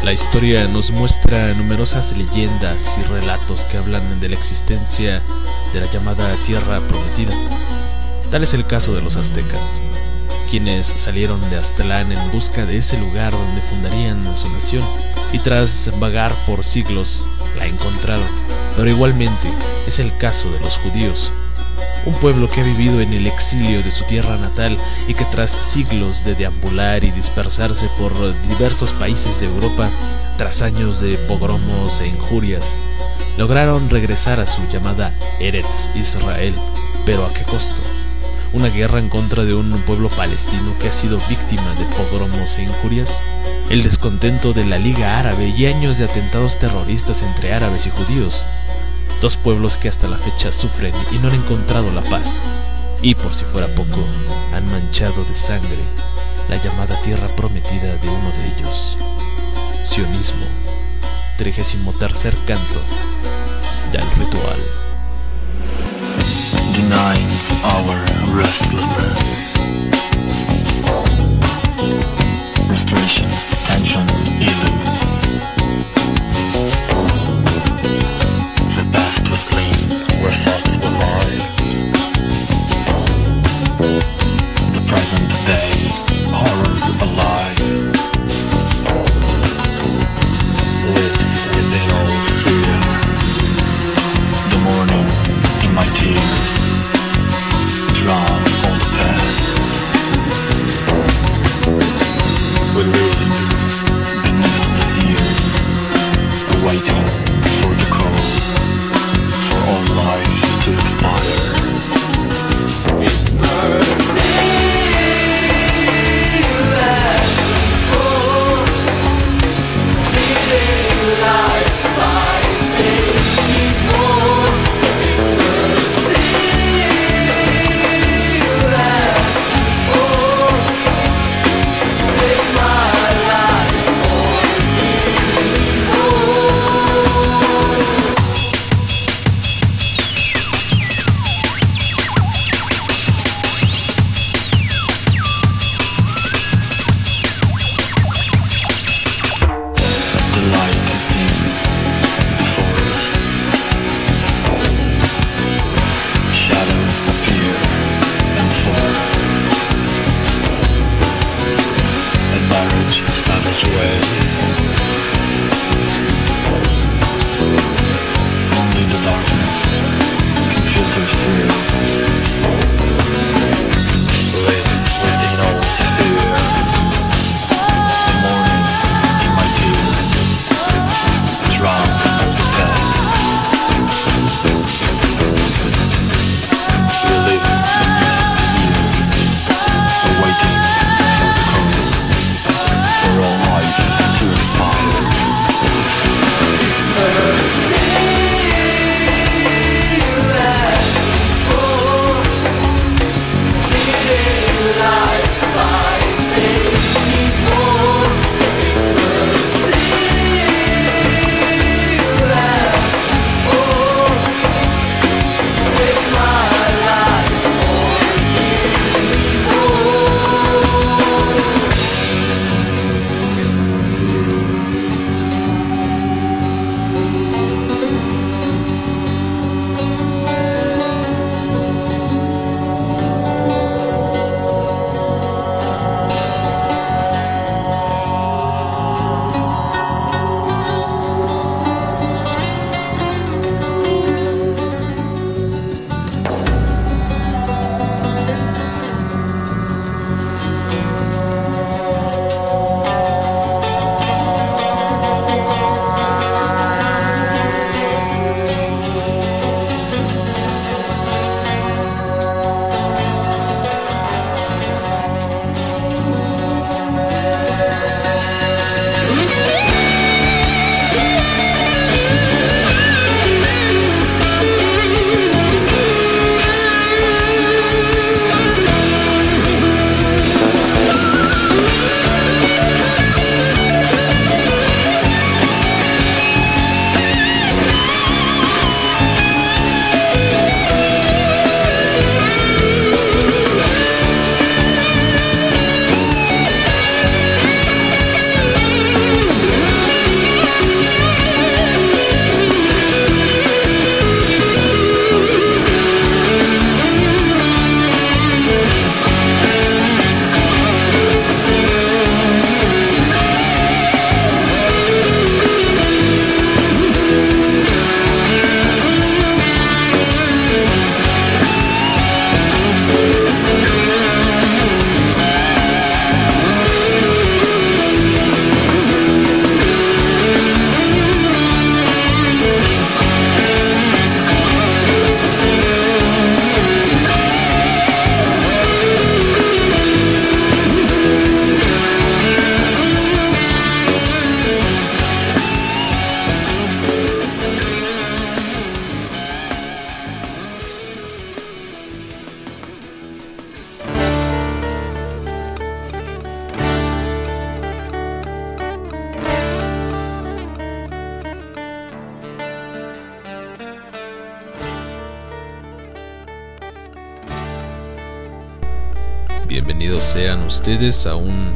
La historia nos muestra numerosas leyendas y relatos que hablan de la existencia de la llamada Tierra Prometida. Tal es el caso de los aztecas, quienes salieron de Aztlán en busca de ese lugar donde fundarían su nación, y tras vagar por siglos la encontraron. Pero igualmente es el caso de los judíos, un pueblo que ha vivido en el exilio de su tierra natal y que tras siglos de deambular y dispersarse por diversos países de Europa, tras años de pogromos e injurias, lograron regresar a su llamada Eretz Israel. ¿Pero a qué costo? Una guerra en contra de un pueblo palestino que ha sido víctima de pogromos e injurias, el descontento de la Liga Árabe y años de atentados terroristas entre árabes y judíos, dos pueblos que hasta la fecha sufren y no han encontrado la paz, y por si fuera poco, han manchado de sangre la llamada Tierra Prometida de uno de ellos. Sionismo, 33º canto del ritual. Denying our restlessness, frustrations, tension, eludes. The past was clean, where thoughts were live. The present day, horrors alive, lives within all fear. The morning in my tears drown all the past. bienvenidos sean ustedes a un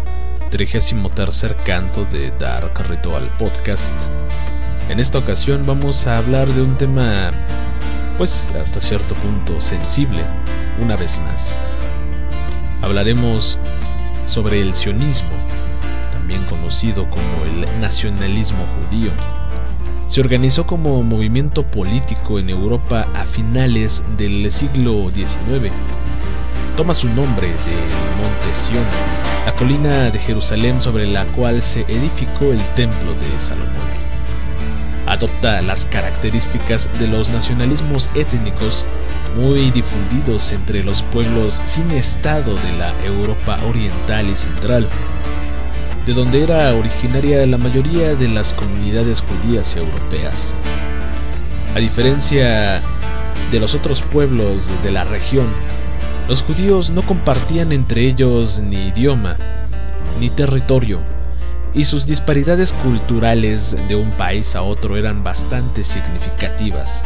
33º canto de Dark Ritual Podcast. En esta ocasión vamos a hablar de un tema, pues hasta cierto punto sensible, una vez más. Hablaremos sobre el sionismo, también conocido como el nacionalismo judío. Se organizó como movimiento político en Europa a finales del siglo XIX. Toma su nombre del monte Sión, la colina de Jerusalén sobre la cual se edificó el templo de Salomón. Adopta las características de los nacionalismos étnicos muy difundidos entre los pueblos sin estado de la Europa oriental y central, de donde era originaria la mayoría de las comunidades judías europeas. A diferencia de los otros pueblos de la región, los judíos no compartían entre ellos ni idioma, ni territorio, y sus disparidades culturales de un país a otro eran bastante significativas.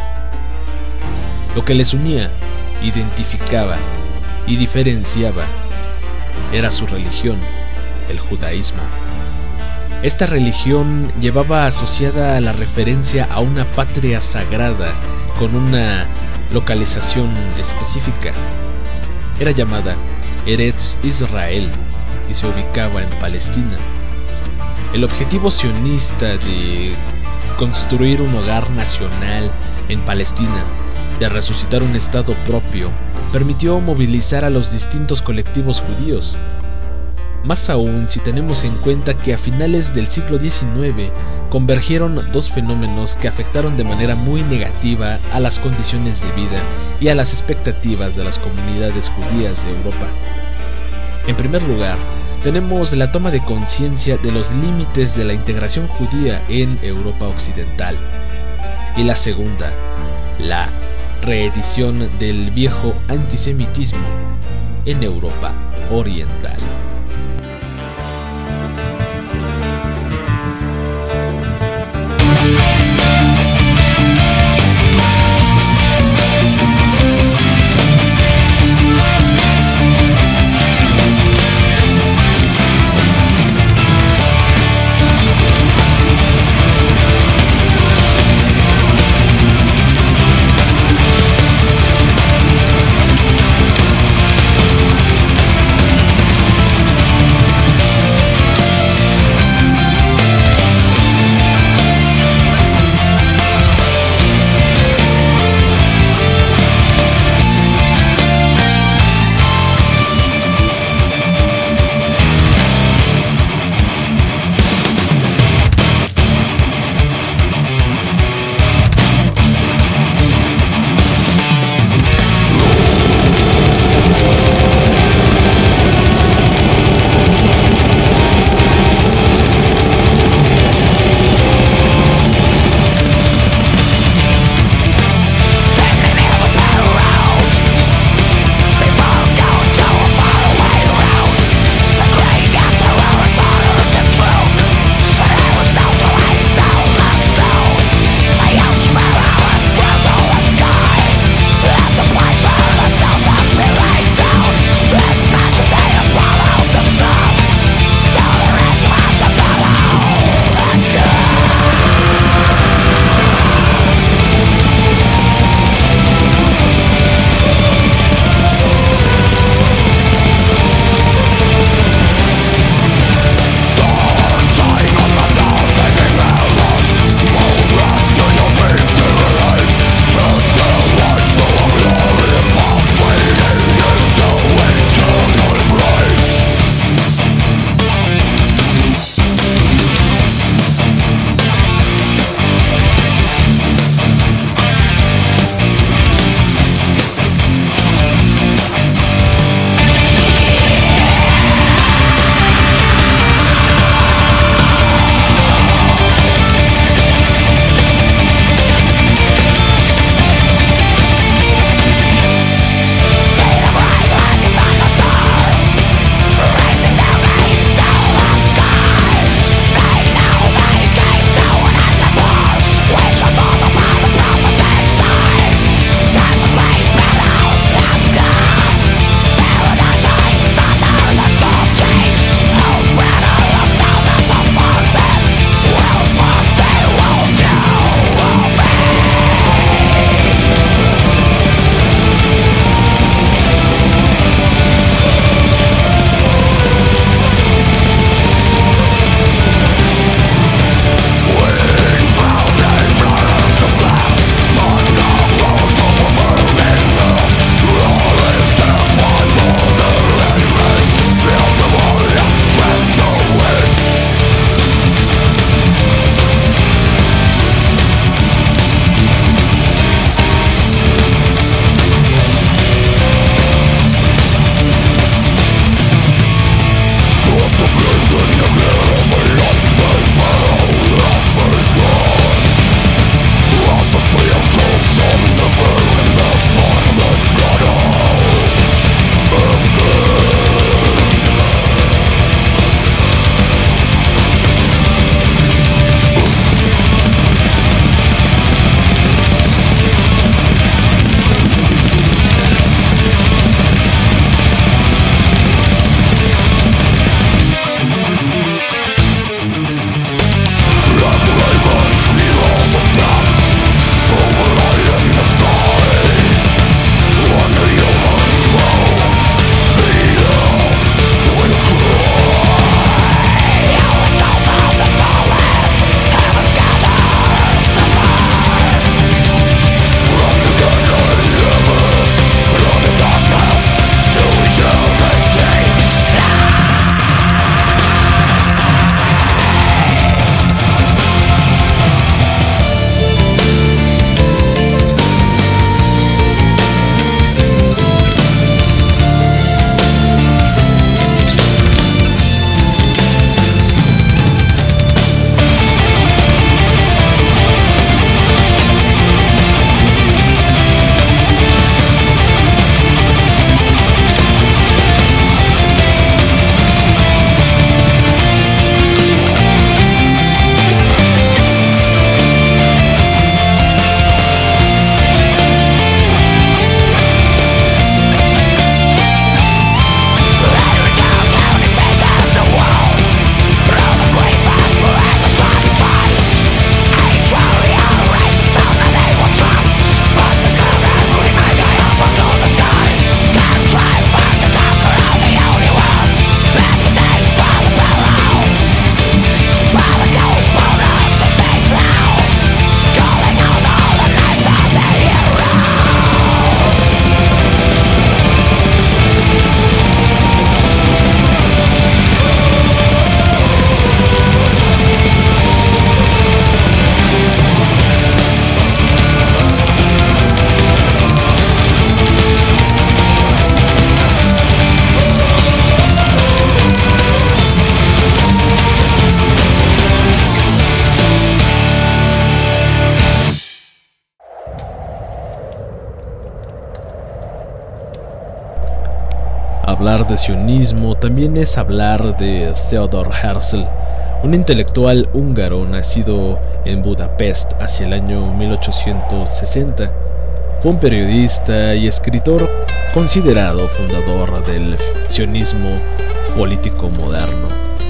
Lo que les unía, identificaba y diferenciaba era su religión, el judaísmo. Esta religión llevaba asociada a la referencia a una patria sagrada con una localización específica. Era llamada Eretz Israel y se ubicaba en Palestina. El objetivo sionista de construir un hogar nacional en Palestina, de resucitar un estado propio, permitió movilizar a los distintos colectivos judíos. Más aún si tenemos en cuenta que a finales del siglo XIX convergieron dos fenómenos que afectaron de manera muy negativa a las condiciones de vida y a las expectativas de las comunidades judías de Europa. En primer lugar, tenemos la toma de conciencia de los límites de la integración judía en Europa occidental. Y la segunda, la reedición del viejo antisemitismo en Europa oriental. de sionismo también es hablar de Theodor Herzl, un intelectual húngaro nacido en Budapest hacia el año 1860. Fue un periodista y escritor considerado fundador del sionismo político moderno.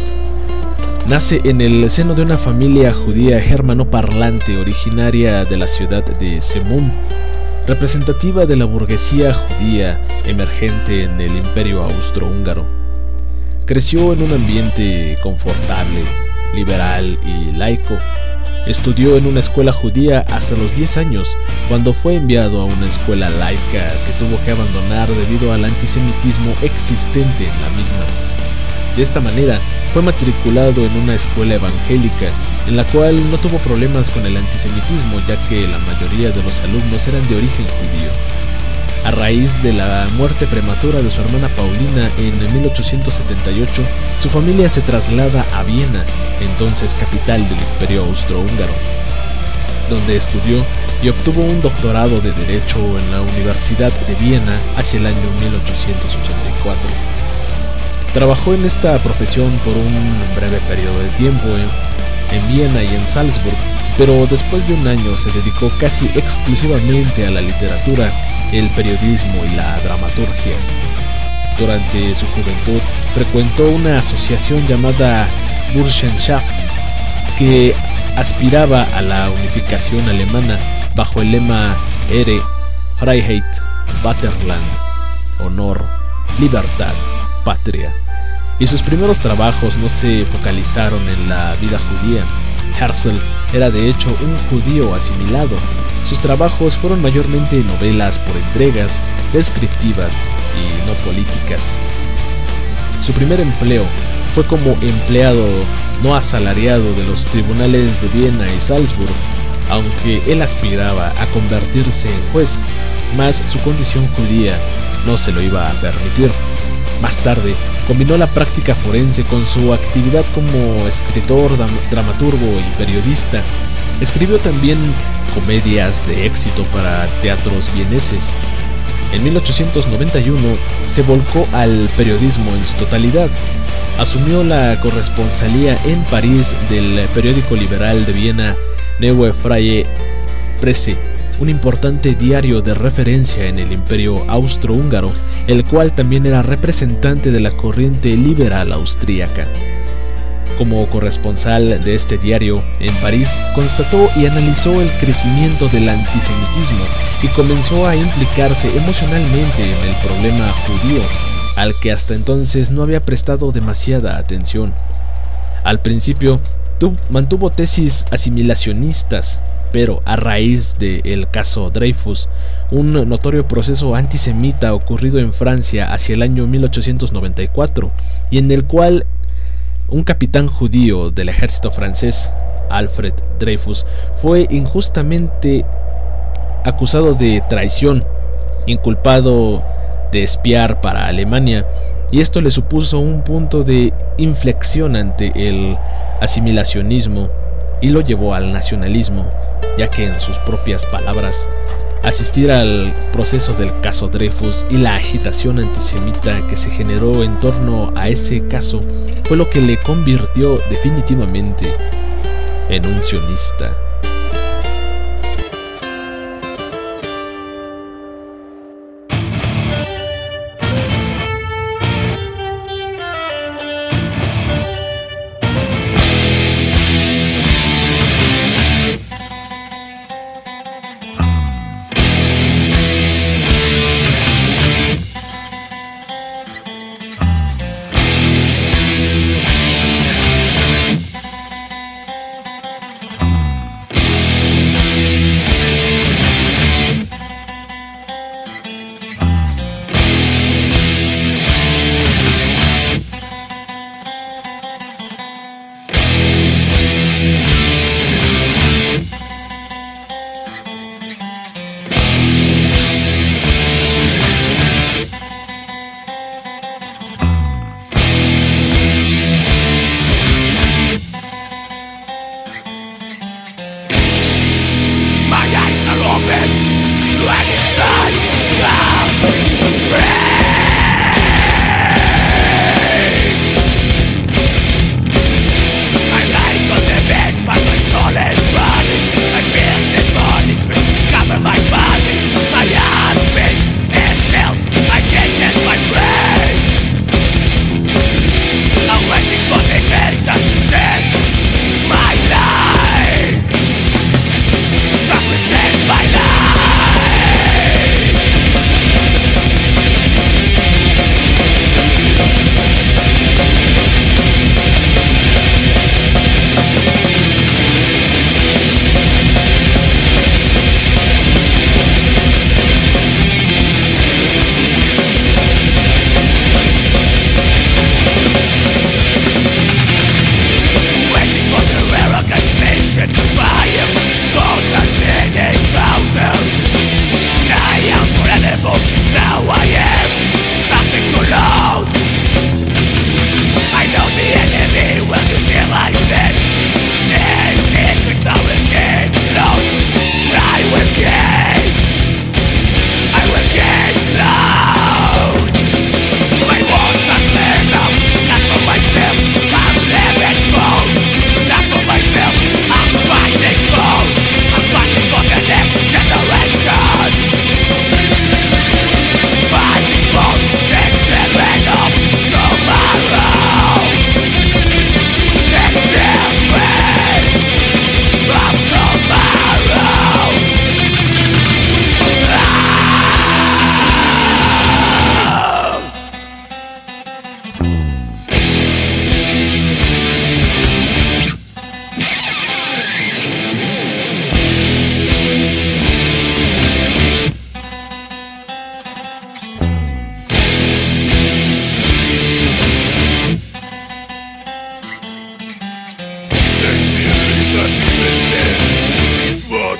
Nace en el seno de una familia judía germanoparlante originaria de la ciudad de Semún, representativa de la burguesía judía emergente en el Imperio Austrohúngaro. Creció en un ambiente confortable, liberal y laico. Estudió en una escuela judía hasta los 10 años, cuando fue enviado a una escuela laica que tuvo que abandonar debido al antisemitismo existente en la misma. De esta manera, fue matriculado en una escuela evangélica, en la cual no tuvo problemas con el antisemitismo, ya que la mayoría de los alumnos eran de origen judío. A raíz de la muerte prematura de su hermana Paulina en 1878, su familia se traslada a Viena, entonces capital del Imperio Austrohúngaro, donde estudió y obtuvo un doctorado de Derecho en la Universidad de Viena hacia el año 1884. Trabajó en esta profesión por un breve periodo de tiempo en Viena y en Salzburg, pero después de un año se dedicó casi exclusivamente a la literatura, el periodismo y la dramaturgia. Durante su juventud frecuentó una asociación llamada Burschenschaft, que aspiraba a la unificación alemana bajo el lema Ehre, Freiheit, Vaterland, honor, libertad, patria. Y sus primeros trabajos no se focalizaron en la vida judía. Herzl era de hecho un judío asimilado. Sus trabajos fueron mayormente novelas por entregas, descriptivas y no políticas. Su primer empleo fue como empleado no asalariado de los tribunales de Viena y Salzburg, aunque él aspiraba a convertirse en juez, mas su condición judía no se lo iba a permitir. Más tarde, combinó la práctica forense con su actividad como escritor, dramaturgo y periodista. Escribió también comedias de éxito para teatros vieneses. En 1891 se volcó al periodismo en su totalidad. Asumió la corresponsalía en París del periódico liberal de Viena Neue Freie Presse, un importante diario de referencia en el Imperio Austrohúngaro, el cual también era representante de la corriente liberal austríaca. Como corresponsal de este diario en París, constató y analizó el crecimiento del antisemitismo y comenzó a implicarse emocionalmente en el problema judío, al que hasta entonces no había prestado demasiada atención. Al principio, mantuvo tesis asimilacionistas, pero a raíz del caso Dreyfus, un notorio proceso antisemita ocurrido en Francia hacia el año 1894, y en el cual un capitán judío del ejército francés, Alfred Dreyfus, fue injustamente acusado de traición, inculpado de espiar para Alemania, y esto le supuso un punto de inflexión ante el asimilacionismo y lo llevó al nacionalismo, ya que en sus propias palabras, asistir al proceso del caso Dreyfus y la agitación antisemita que se generó en torno a ese caso fue lo que le convirtió definitivamente en un sionista.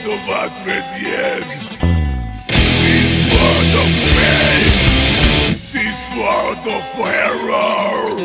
to votre bien. This world of pain, this world of horror.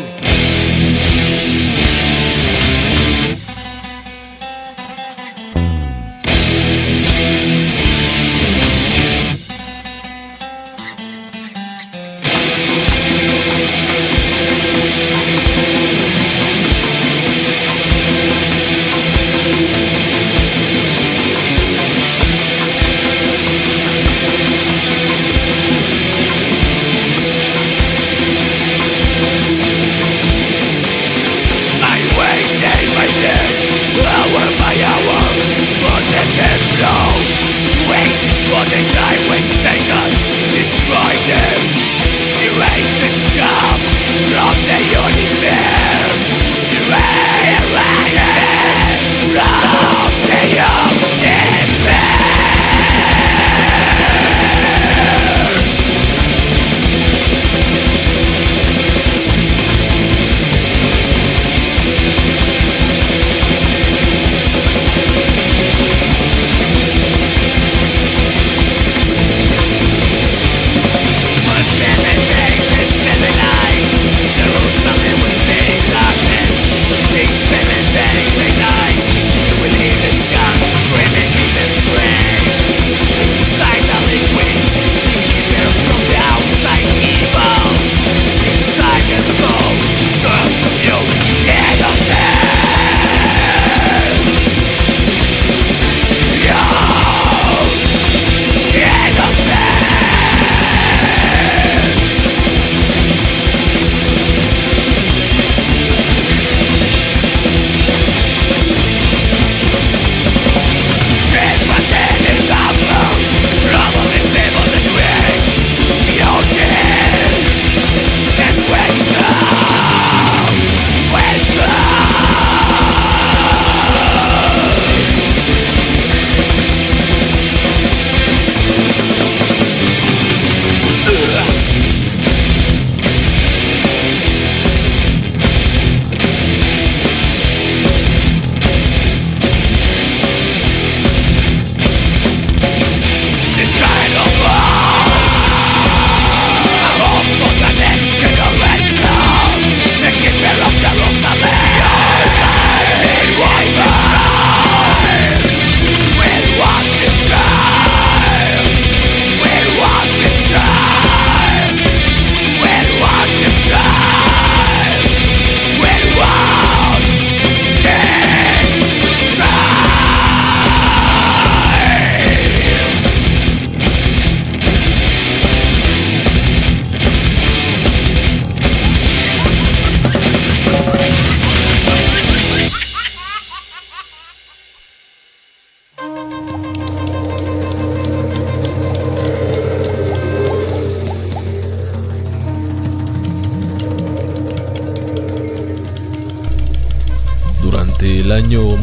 Durante el año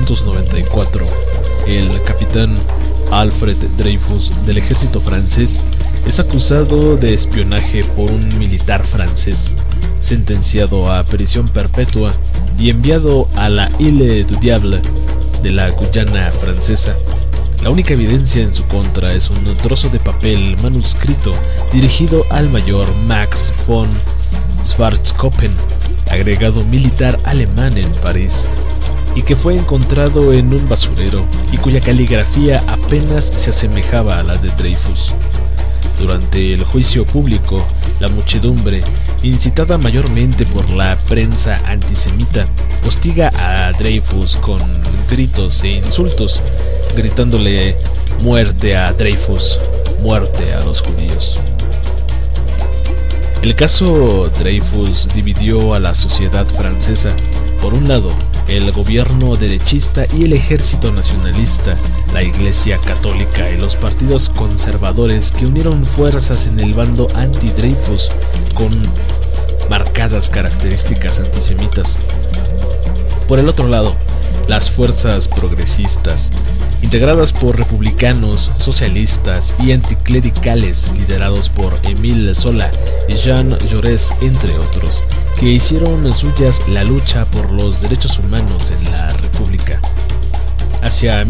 1894, el capitán Alfred Dreyfus del ejército francés es acusado de espionaje por un militar francés, sentenciado a prisión perpetua y enviado a la Île du Diable de la Guyana francesa. La única evidencia en su contra es un trozo de papel manuscrito dirigido al mayor Max von Schwarzkoppen, agregado militar alemán en París, y que fue encontrado en un basurero y cuya caligrafía apenas se asemejaba a la de Dreyfus. Durante el juicio público, la muchedumbre, incitada mayormente por la prensa antisemita, hostiga a Dreyfus con gritos e insultos, gritándole «muerte a Dreyfus, muerte a los judíos». El caso Dreyfus dividió a la sociedad francesa. Por un lado, el gobierno derechista y el ejército nacionalista, la Iglesia Católica y los partidos conservadores que unieron fuerzas en el bando anti-Dreyfus con marcadas características antisemitas. Por el otro lado, las fuerzas progresistas, integradas por republicanos, socialistas y anticlericales liderados por Émile Zola y Jean Jaurès, entre otros, que hicieron suyas la lucha por los derechos humanos en la República. Hacia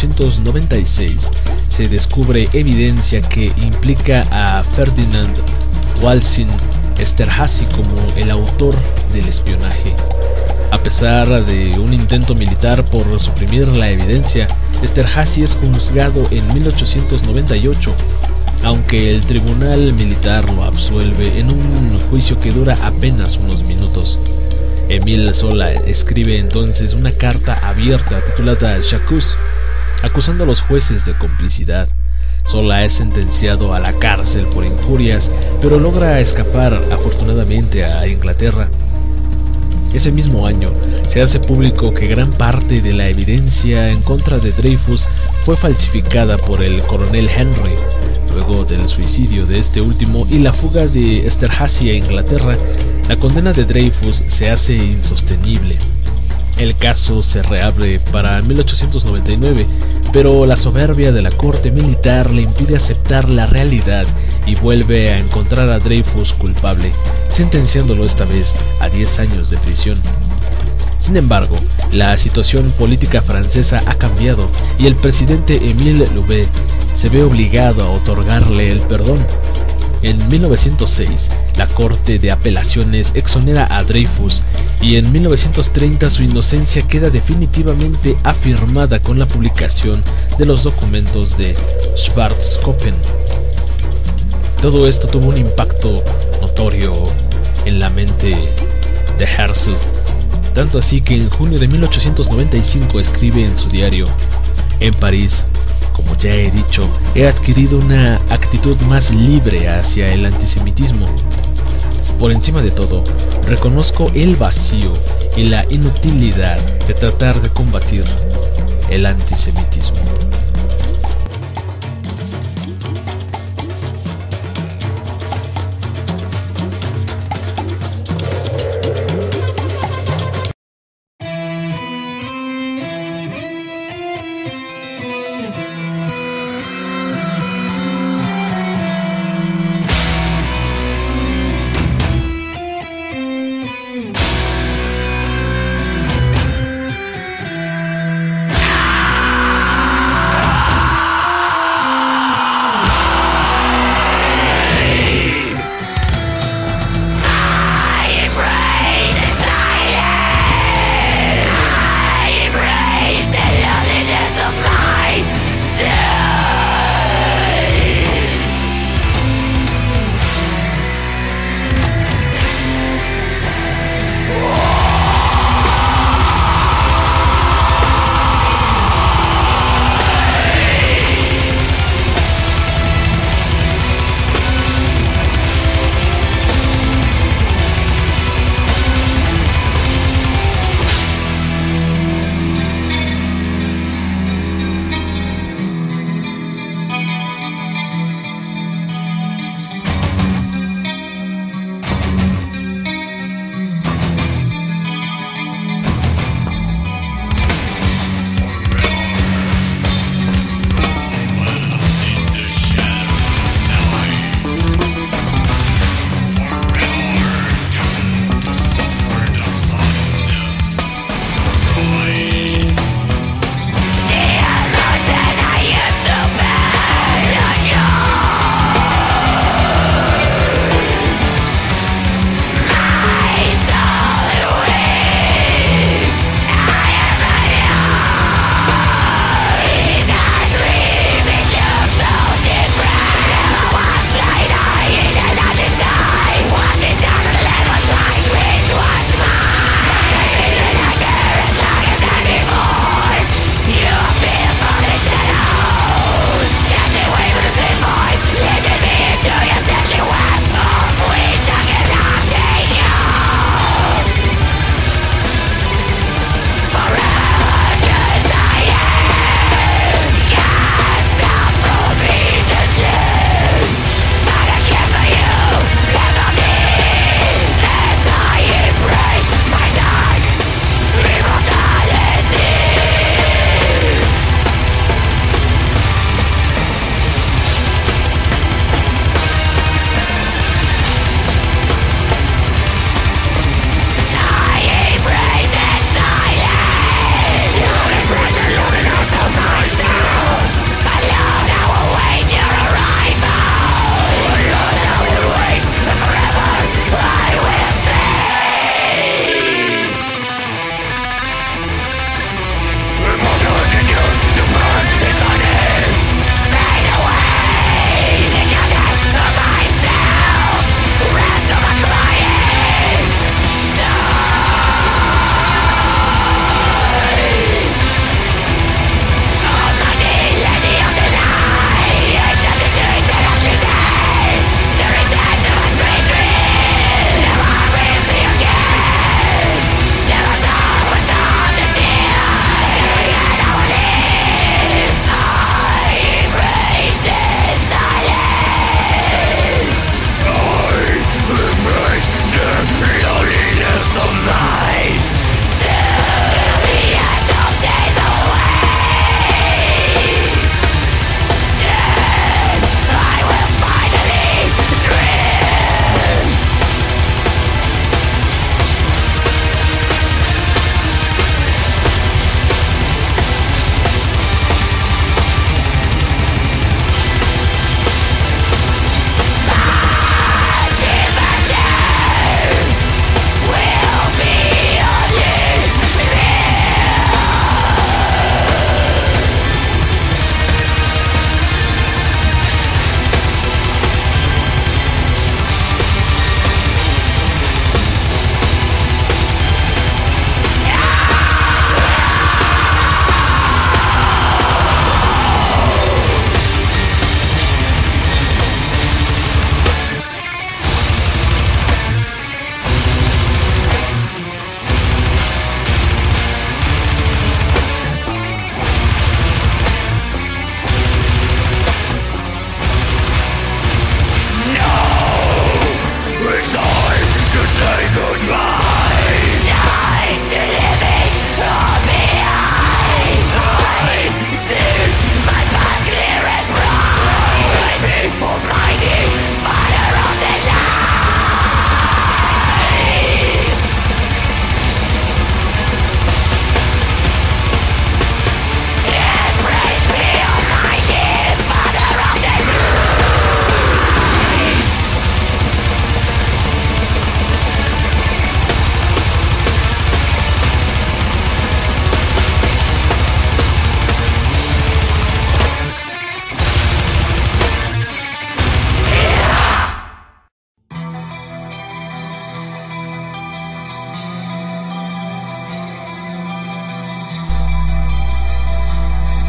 1896 se descubre evidencia que implica a Ferdinand Walsin Esterházy como el autor del espionaje. A pesar de un intento militar por suprimir la evidencia, Esterházy es juzgado en 1898, aunque el tribunal militar lo absuelve en un juicio que dura apenas unos minutos. Émile Zola escribe entonces una carta abierta titulada J'accuse, acusando a los jueces de complicidad. Zola es sentenciado a la cárcel por injurias, pero logra escapar afortunadamente a Inglaterra. Ese mismo año se hace público que gran parte de la evidencia en contra de Dreyfus fue falsificada por el coronel Henry. Luego del suicidio de este último y la fuga de Esterházy a Inglaterra, la condena de Dreyfus se hace insostenible. El caso se reabre para 1899, pero la soberbia de la corte militar le impide aceptar la realidad y vuelve a encontrar a Dreyfus culpable, sentenciándolo esta vez a 10 años de prisión. Sin embargo, la situación política francesa ha cambiado y el presidente Émile Loubet se ve obligado a otorgarle el perdón. En 1906, la Corte de Apelaciones exonera a Dreyfus y en 1930 su inocencia queda definitivamente afirmada con la publicación de los documentos de Schwarzkopf. Todo esto tuvo un impacto notorio en la mente de Herzl, tanto así que en junio de 1895 escribe en su diario: en París, como ya he dicho, he adquirido una actitud más libre hacia el antisemitismo. Por encima de todo, reconozco el vacío y la inutilidad de tratar de combatir el antisemitismo.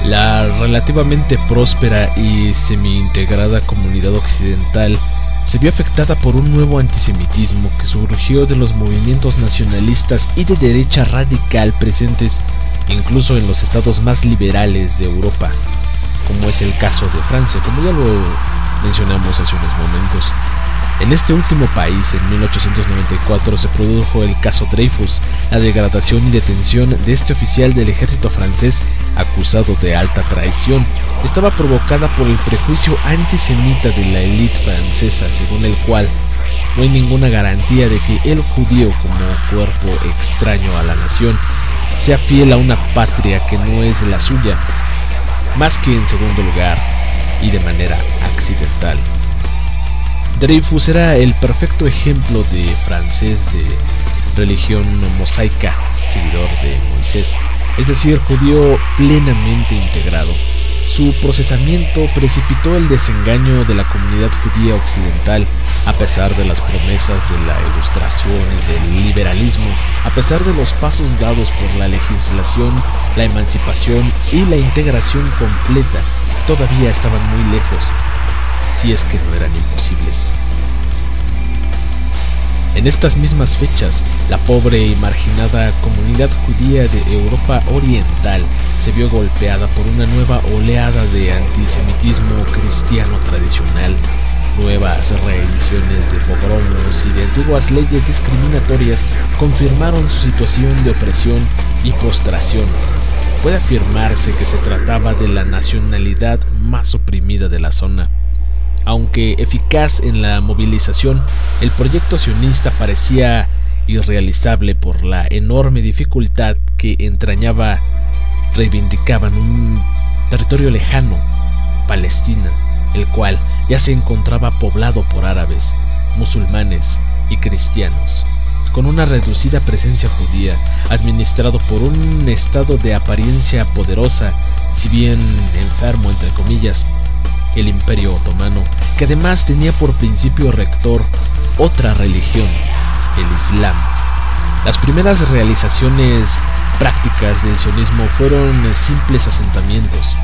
La relativamente próspera y semi-integrada comunidad occidental se vio afectada por un nuevo antisemitismo que surgió de los movimientos nacionalistas y de derecha radical presentes incluso en los estados más liberales de Europa, como es el caso de Francia, como ya lo mencionamos hace unos momentos. En este último país, en 1894, se produjo el caso Dreyfus, la degradación y detención de este oficial del ejército francés acusado de alta traición. Estaba provocada por el prejuicio antisemita de la élite francesa, según el cual no hay ninguna garantía de que el judío, como cuerpo extraño a la nación, sea fiel a una patria que no es la suya, más que en segundo lugar y de manera accidental. Dreyfus era el perfecto ejemplo de francés de religión mosaica, seguidor de Moisés, es decir, judío plenamente integrado. Su procesamiento precipitó el desengaño de la comunidad judía occidental, a pesar de las promesas de la Ilustración y del liberalismo, a pesar de los pasos dados por la legislación, la emancipación y la integración completa, todavía estaban muy lejos, si es que no eran imposibles. En estas mismas fechas, la pobre y marginada comunidad judía de Europa Oriental se vio golpeada por una nueva oleada de antisemitismo cristiano tradicional. Nuevas reediciones de pogromos y de antiguas leyes discriminatorias confirmaron su situación de opresión y postración. Puede afirmarse que se trataba de la nacionalidad más oprimida de la zona. Aunque eficaz en la movilización, el proyecto sionista parecía irrealizable por la enorme dificultad que entrañaba. Reivindicaban un territorio lejano, Palestina, el cual ya se encontraba poblado por árabes, musulmanes y cristianos, con una reducida presencia judía, administrado por un estado de apariencia poderosa, si bien enfermo entre comillas, el Imperio Otomano, que además tenía por principio rector otra religión, el Islam. Las primeras realizaciones prácticas del sionismo fueron simples asentamientos.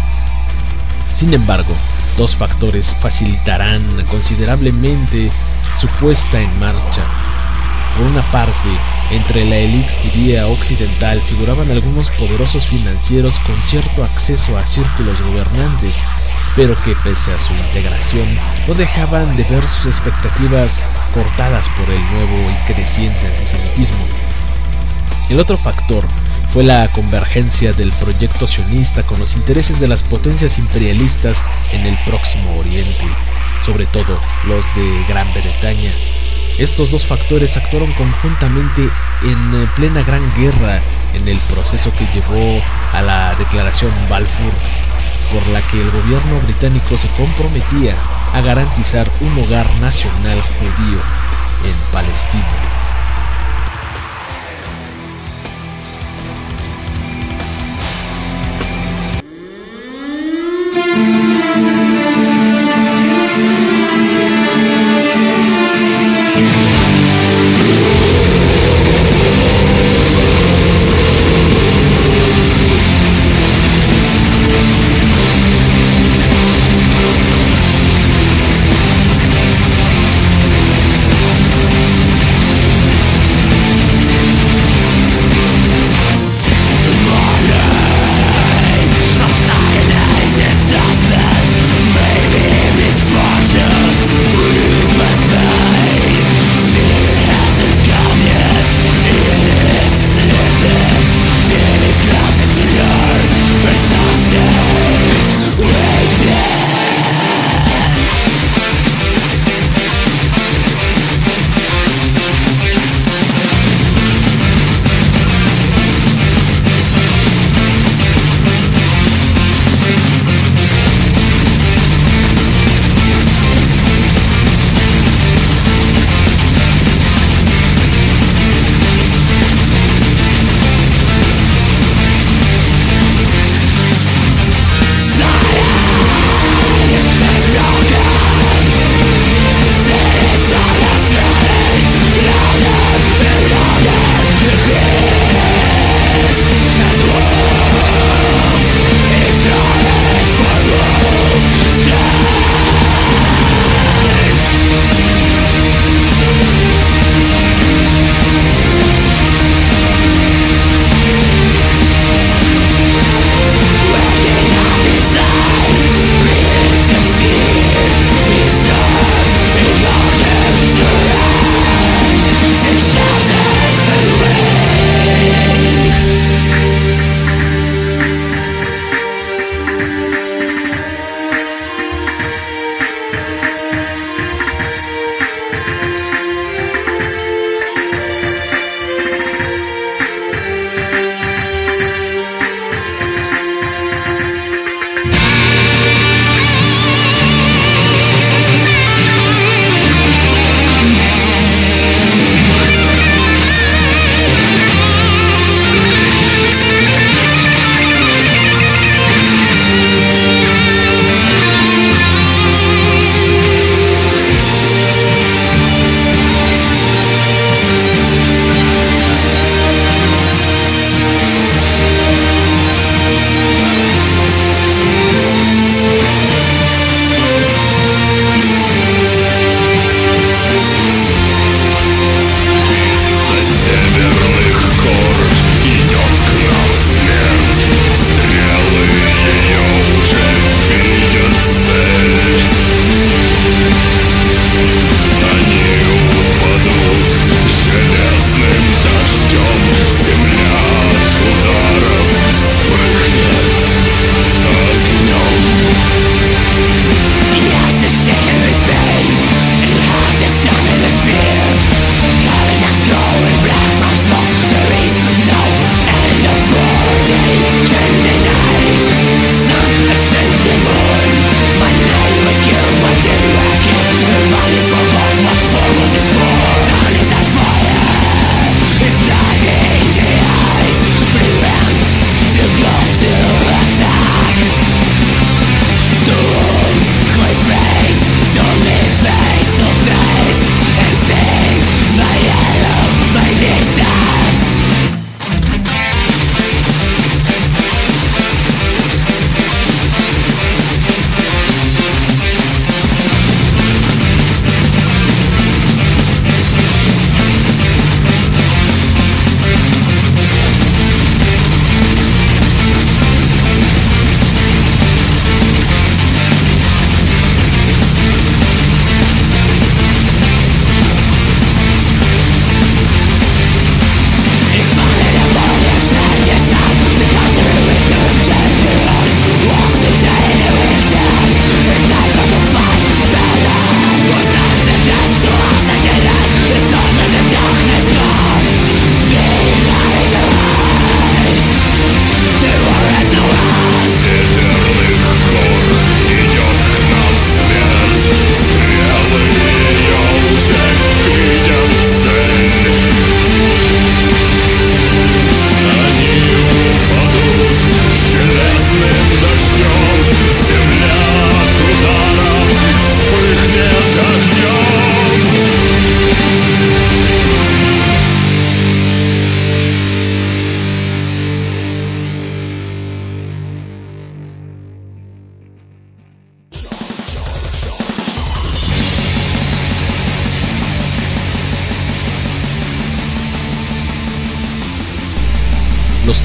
Sin embargo, dos factores facilitarán considerablemente su puesta en marcha. Por una parte, entre la élite judía occidental figuraban algunos poderosos financieros con cierto acceso a círculos gobernantes, pero que pese a su integración no dejaban de ver sus expectativas cortadas por el nuevo y creciente antisemitismo. El otro factor fue la convergencia del proyecto sionista con los intereses de las potencias imperialistas en el Próximo Oriente, sobre todo los de Gran Bretaña. Estos dos factores actuaron conjuntamente en plena Gran Guerra en el proceso que llevó a la Declaración Balfour, por la que el gobierno británico se comprometía a garantizar un hogar nacional judío en Palestina.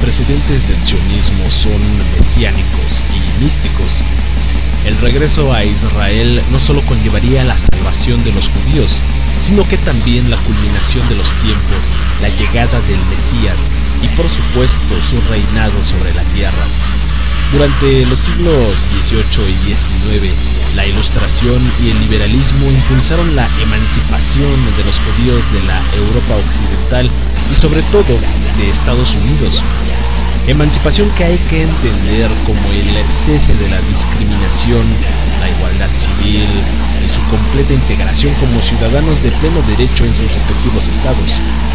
antecedentes del sionismo son mesiánicos y místicos. El regreso a Israel no solo conllevaría la salvación de los judíos, sino que también la culminación de los tiempos, la llegada del Mesías y por supuesto su reinado sobre la tierra. Durante los siglos XVIII y XIX, la Ilustración y el liberalismo impulsaron la emancipación de los judíos de la Europa occidental y sobre todo de Estados Unidos. Emancipación que hay que entender como el cese de la discriminación, la igualdad civil y su completa integración como ciudadanos de pleno derecho en sus respectivos estados.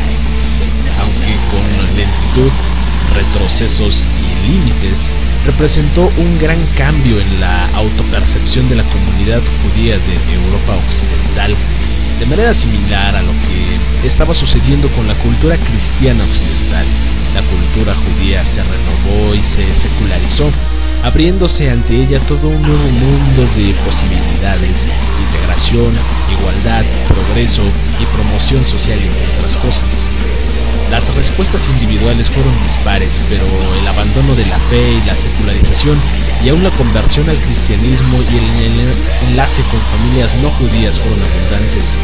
Aunque con lentitud, retrocesos y límites, representó un gran cambio en la autopercepción de la comunidad judía de Europa occidental, de manera similar a lo que estaba sucediendo con la cultura cristiana occidental. La cultura judía se renovó y se secularizó, abriéndose ante ella todo un nuevo mundo de posibilidades, integración, igualdad, progreso y promoción social, entre otras cosas. Las respuestas individuales fueron dispares, pero el abandono de la fe y la secularización, y aún la conversión al cristianismo y el enlace con familias no judías fueron abundantes.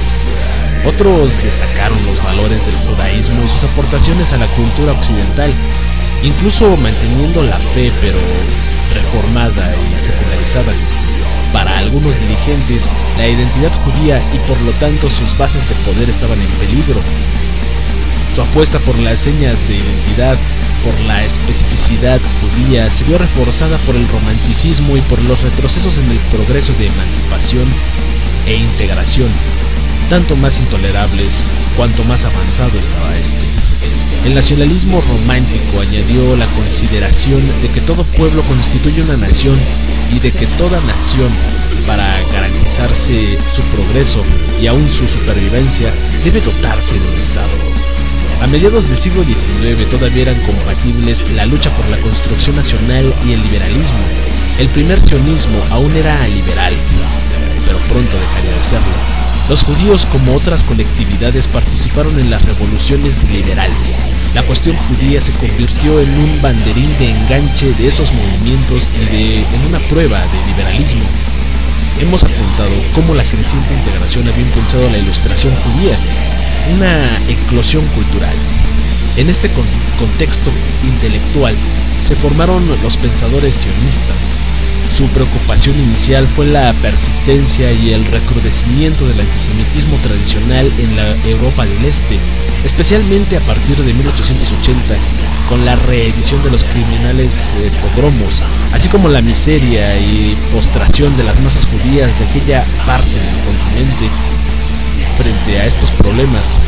Otros destacaron los valores del judaísmo y sus aportaciones a la cultura occidental, incluso manteniendo la fe pero reformada y secularizada. Para algunos dirigentes, la identidad judía y por lo tanto sus bases de poder estaban en peligro. Su apuesta por las señas de identidad, por la especificidad judía, se vio reforzada por el romanticismo y por los retrocesos en el progreso de emancipación e integración, tanto más intolerables cuanto más avanzado estaba este. El nacionalismo romántico añadió la consideración de que todo pueblo constituye una nación y de que toda nación, para garantizarse su progreso y aún su supervivencia, debe dotarse de un Estado. A mediados del siglo XIX todavía eran compatibles la lucha por la construcción nacional y el liberalismo. El primer sionismo aún era liberal, pero pronto dejaría de serlo. Los judíos, como otras colectividades, participaron en las revoluciones liberales. La cuestión judía se convirtió en un banderín de enganche de esos movimientos y en una prueba de liberalismo. Hemos apuntado cómo la creciente integración había impulsado la Ilustración judía, una eclosión cultural. En este contexto intelectual se formaron los pensadores sionistas. Su preocupación inicial fue la persistencia y el recrudecimiento del antisemitismo tradicional en la Europa del Este, especialmente a partir de 1880, con la reedición de los criminales pogromos, así como la miseria y postración de las masas judías de aquella parte del continente. Frente a estos problemas,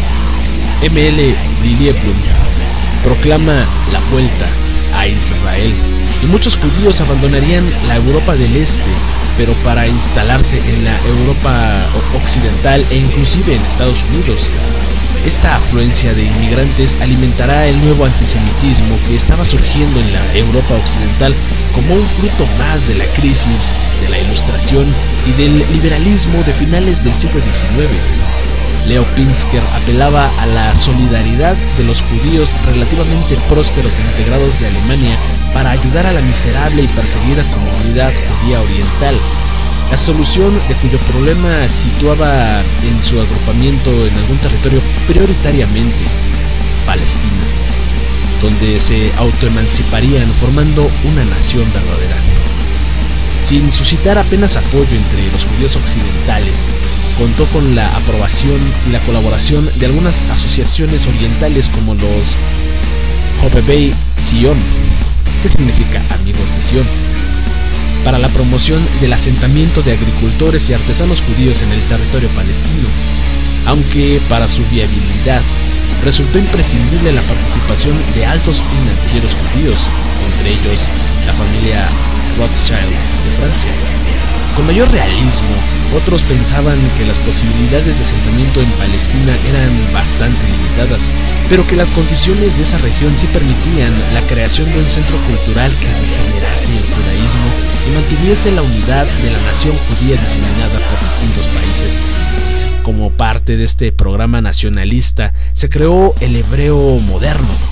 M.L. Lilieblum proclama la vuelta a Israel, y muchos judíos abandonarían la Europa del Este, pero para instalarse en la Europa occidental e inclusive en Estados Unidos. Esta afluencia de inmigrantes alimentará el nuevo antisemitismo que estaba surgiendo en la Europa occidental como un fruto más de la crisis de la Ilustración y del liberalismo de finales del siglo XIX. Leo Pinsker apelaba a la solidaridad de los judíos relativamente prósperos e integrados de Alemania para ayudar a la miserable y perseguida comunidad judía oriental. La solución de cuyo problema situaba en su agrupamiento en algún territorio, prioritariamente Palestina, donde se autoemanciparían formando una nación verdadera. Sin suscitar apenas apoyo entre los judíos occidentales, contó con la aprobación y la colaboración de algunas asociaciones orientales como los Jobebei Zion, que significa Amigos de Sion, para la promoción del asentamiento de agricultores y artesanos judíos en el territorio palestino, aunque para su viabilidad resultó imprescindible la participación de altos financieros judíos, entre ellos la familia Rothschild de Francia. Con mayor realismo, otros pensaban que las posibilidades de asentamiento en Palestina eran bastante limitadas, pero que las condiciones de esa región sí permitían la creación de un centro cultural que regenerase el judaísmo y mantuviese la unidad de la nación judía diseminada por distintos países. Como parte de este programa nacionalista, se creó el hebreo moderno,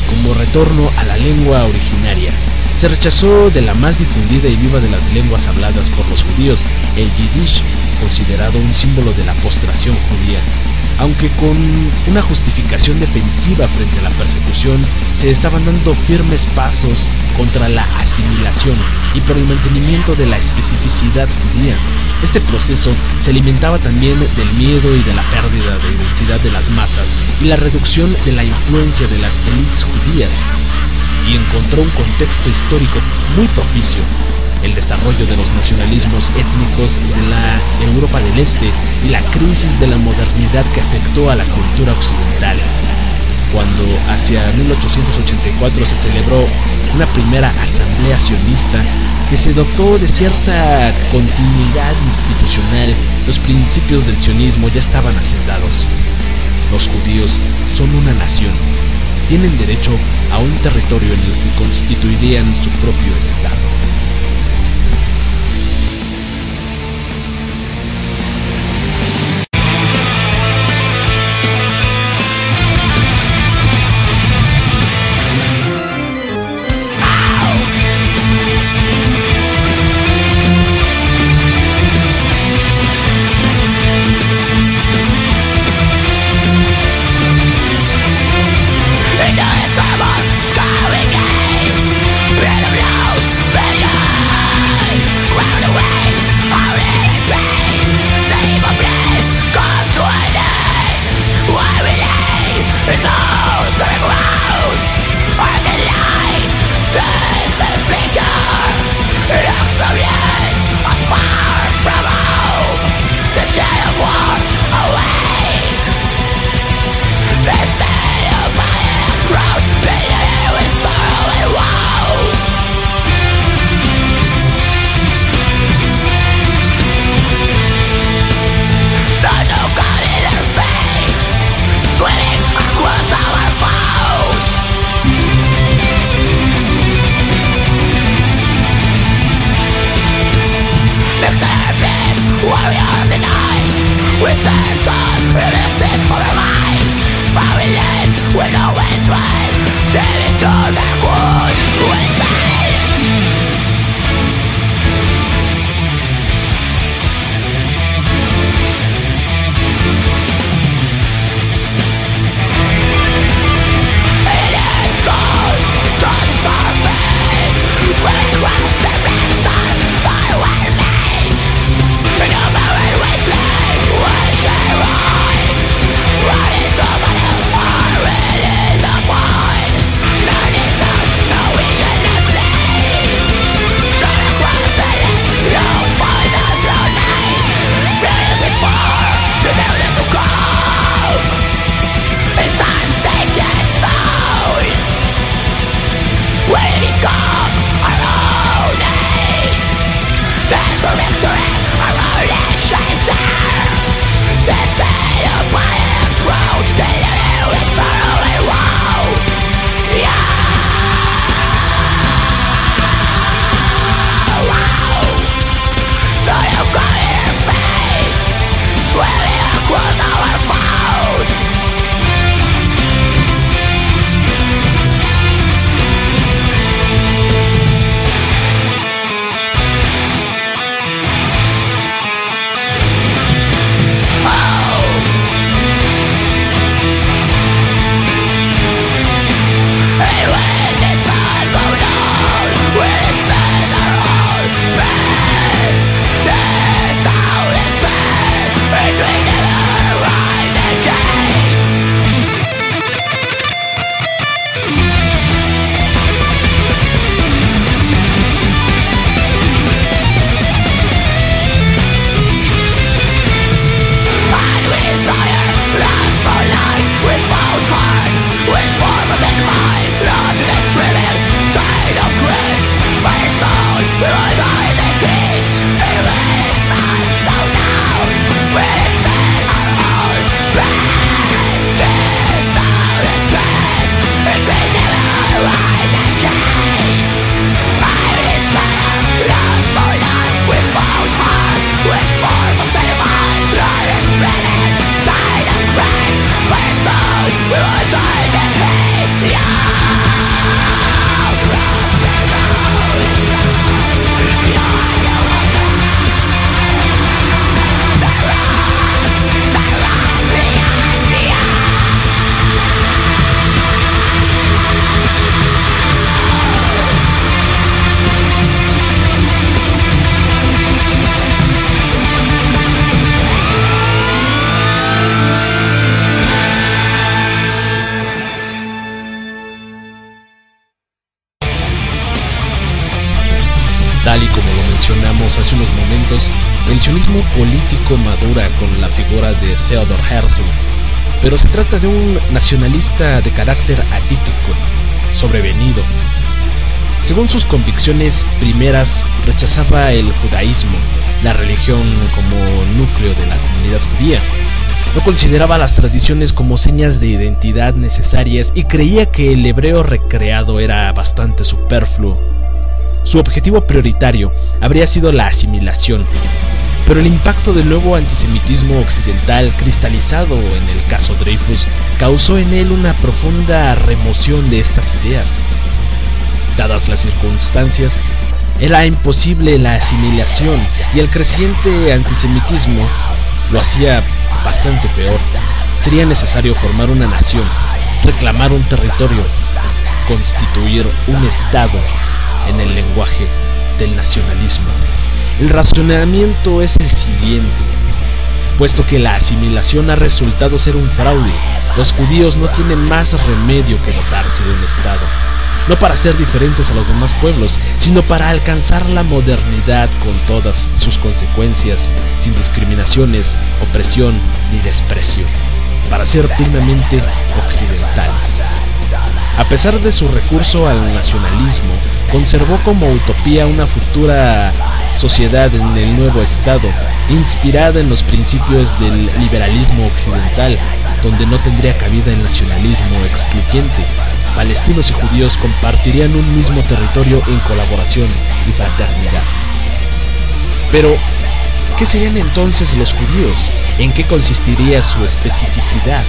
como retorno a la lengua originaria. Se rechazó de la más difundida y viva de las lenguas habladas por los judíos, el Yiddish, considerado un símbolo de la postración judía. Aunque con una justificación defensiva frente a la persecución, se estaban dando firmes pasos contra la asimilación y por el mantenimiento de la especificidad judía. Este proceso se alimentaba también del miedo y de la pérdida de identidad de las masas y la reducción de la influencia de las élites judías, y encontró un contexto histórico muy propicio: el desarrollo de los nacionalismos étnicos de la Europa del Este y la crisis de la modernidad que afectó a la cultura occidental. Cuando hacia 1884 se celebró una primera asamblea sionista que se dotó de cierta continuidad institucional, los principios del sionismo ya estaban asentados. Los judíos son una nación, tienen derecho a un territorio en el que constituirían su propio estado. Tal y como lo mencionamos hace unos momentos, el sionismo político madura con la figura de Theodor Herzl, pero se trata de un nacionalista de carácter atípico, sobrevenido. Según sus convicciones primeras, rechazaba el judaísmo, la religión como núcleo de la comunidad judía. No consideraba las tradiciones como señas de identidad necesarias y creía que el hebreo recreado era bastante superfluo. Su objetivo prioritario habría sido la asimilación, pero el impacto del nuevo antisemitismo occidental cristalizado en el caso Dreyfus causó en él una profunda remoción de estas ideas. Dadas las circunstancias, era imposible la asimilación y el creciente antisemitismo lo hacía bastante peor. Sería necesario formar una nación, reclamar un territorio, constituir un estado en el lenguaje del nacionalismo. El razonamiento es el siguiente: puesto que la asimilación ha resultado ser un fraude, los judíos no tienen más remedio que dotarse de un estado, no para ser diferentes a los demás pueblos, sino para alcanzar la modernidad con todas sus consecuencias, sin discriminaciones, opresión ni desprecio, para ser plenamente occidentales. A pesar de su recurso al nacionalismo, conservó como utopía una futura sociedad en el nuevo Estado, inspirada en los principios del liberalismo occidental, donde no tendría cabida el nacionalismo excluyente. Palestinos y judíos compartirían un mismo territorio en colaboración y fraternidad. Pero, ¿qué serían entonces los judíos? ¿En qué consistiría su especificidad?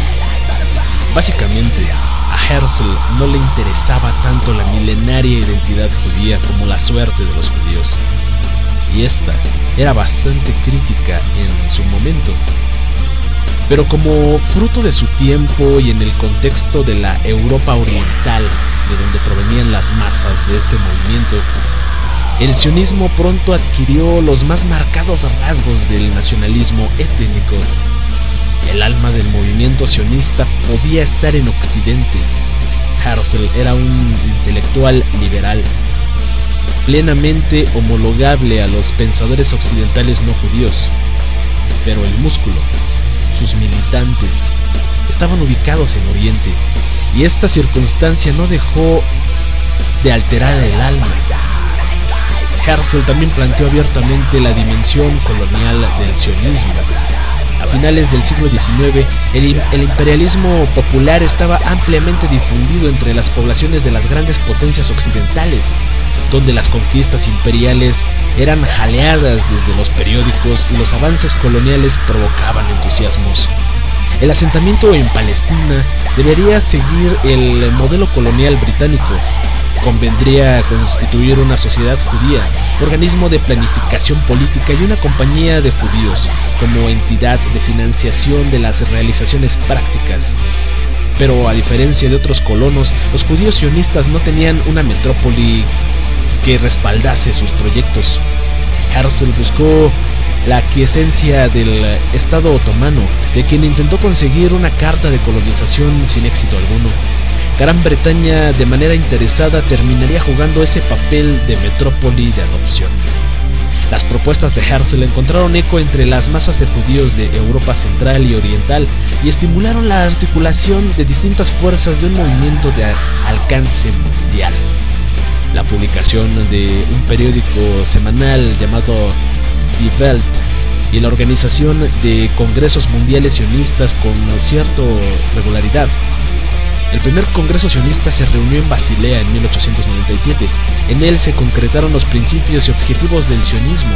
Básicamente, a Herzl no le interesaba tanto la milenaria identidad judía como la suerte de los judíos, y esta era bastante crítica en su momento. Pero como fruto de su tiempo y en el contexto de la Europa oriental, de donde provenían las masas de este movimiento, el sionismo pronto adquirió los más marcados rasgos del nacionalismo étnico. El alma del movimiento sionista podía estar en Occidente. Herzl era un intelectual liberal, plenamente homologable a los pensadores occidentales no judíos. Pero el músculo, sus militantes, estaban ubicados en Oriente, y esta circunstancia no dejó de alterar el alma. Herzl también planteó abiertamente la dimensión colonial del sionismo. A finales del siglo XIX, el imperialismo popular estaba ampliamente difundido entre las poblaciones de las grandes potencias occidentales, donde las conquistas imperiales eran jaleadas desde los periódicos y los avances coloniales provocaban entusiasmos. El asentamiento en Palestina debería seguir el modelo colonial británico. Convendría constituir una sociedad judía, organismo de planificación política y una compañía de judíos como entidad de financiación de las realizaciones prácticas. Pero a diferencia de otros colonos, los judíos sionistas no tenían una metrópoli que respaldase sus proyectos. Herzl buscó la aquiescencia del Estado otomano, de quien intentó conseguir una carta de colonización sin éxito alguno. Gran Bretaña, de manera interesada, terminaría jugando ese papel de metrópoli de adopción. Las propuestas de Herzl encontraron eco entre las masas de judíos de Europa Central y Oriental y estimularon la articulación de distintas fuerzas de un movimiento de alcance mundial. La publicación de un periódico semanal llamado Die Welt y la organización de congresos mundiales sionistas con cierta regularidad. El primer congreso sionista se reunió en Basilea en 1897. En él se concretaron los principios y objetivos del sionismo: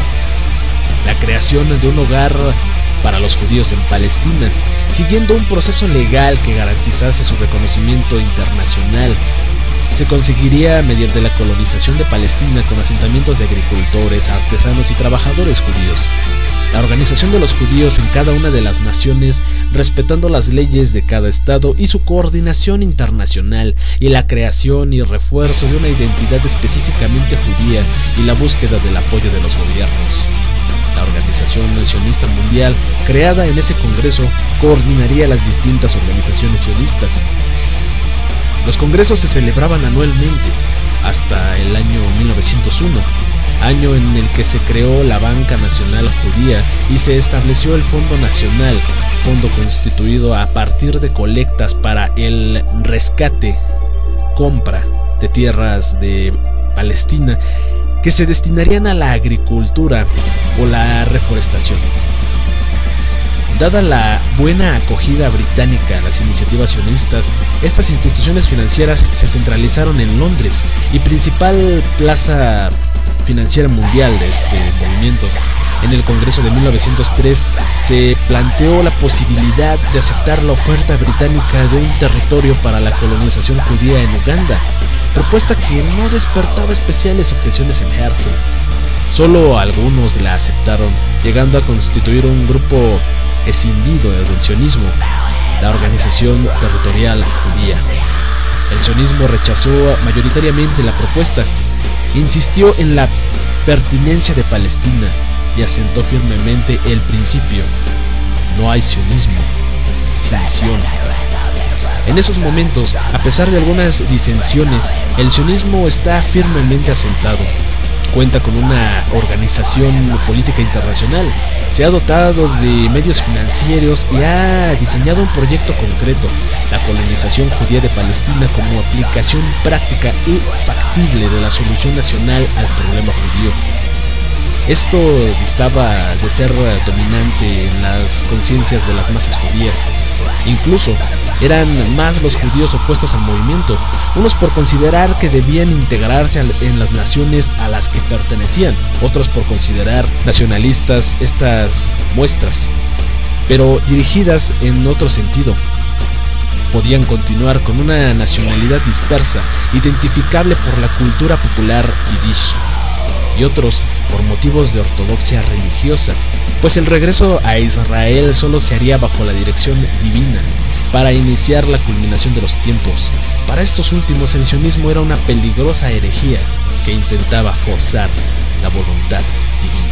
la creación de un hogar para los judíos en Palestina, siguiendo un proceso legal que garantizase su reconocimiento internacional. Se conseguiría mediante la colonización de Palestina con asentamientos de agricultores, artesanos y trabajadores judíos. La organización de los judíos en cada una de las naciones, respetando las leyes de cada estado y su coordinación internacional, y la creación y refuerzo de una identidad específicamente judía y la búsqueda del apoyo de los gobiernos. La Organización Sionista Mundial, creada en ese congreso, coordinaría las distintas organizaciones sionistas. Los congresos se celebraban anualmente hasta el año 1901. año en el que se creó la Banca Nacional Judía y se estableció el Fondo Nacional, fondo constituido a partir de colectas para el rescate, compra de tierras de Palestina que se destinarían a la agricultura o la reforestación. Dada la buena acogida británica a las iniciativas sionistas, estas instituciones financieras se centralizaron en Londres y principal plaza financiera mundial de este movimiento. En el Congreso de 1903 se planteó la posibilidad de aceptar la oferta británica de un territorio para la colonización judía en Uganda, propuesta que no despertaba especiales objeciones en Herzl. Solo algunos la aceptaron, llegando a constituir un grupo escindido del sionismo, la Organización Territorial Judía. El sionismo rechazó mayoritariamente la propuesta, insistió en la pertinencia de Palestina y asentó firmemente el principio: no hay sionismo sin misión. En esos momentos, a pesar de algunas disensiones, el sionismo está firmemente asentado. Cuenta con una organización política internacional, se ha dotado de medios financieros y ha diseñado un proyecto concreto, la colonización judía de Palestina, como aplicación práctica y factible de la solución nacional al problema judío. Esto distaba de ser dominante en las conciencias de las masas judías. Incluso eran más los judíos opuestos al movimiento, unos por considerar que debían integrarse en las naciones a las que pertenecían, otros por considerar nacionalistas estas muestras, pero dirigidas en otro sentido. Podían continuar con una nacionalidad dispersa, identificable por la cultura popular yiddish, y otros por motivos de ortodoxia religiosa, pues el regreso a Israel solo se haría bajo la dirección divina, para iniciar la culminación de los tiempos. Para estos últimos, el sionismo era una peligrosa herejía que intentaba forzar la voluntad divina.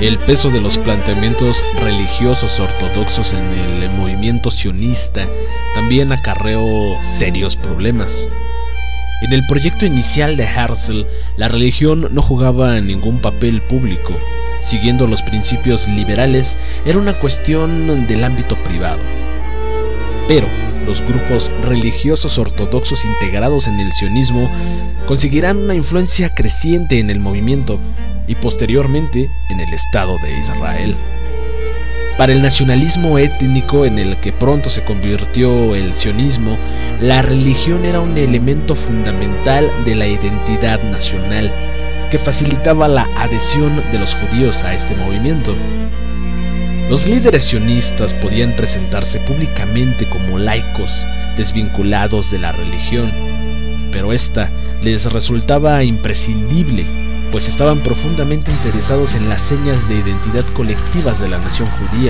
El peso de los planteamientos religiosos ortodoxos en el movimiento sionista también acarreó serios problemas. En el proyecto inicial de Herzl, la religión no jugaba ningún papel público. Siguiendo los principios liberales, era una cuestión del ámbito privado. Pero los grupos religiosos ortodoxos integrados en el sionismo conseguirán una influencia creciente en el movimiento y posteriormente en el Estado de Israel. Para el nacionalismo étnico en el que pronto se convirtió el sionismo, la religión era un elemento fundamental de la identidad nacional que facilitaba la adhesión de los judíos a este movimiento. Los líderes sionistas podían presentarse públicamente como laicos desvinculados de la religión, pero esta les resultaba imprescindible, pues estaban profundamente interesados en las señas de identidad colectivas de la nación judía.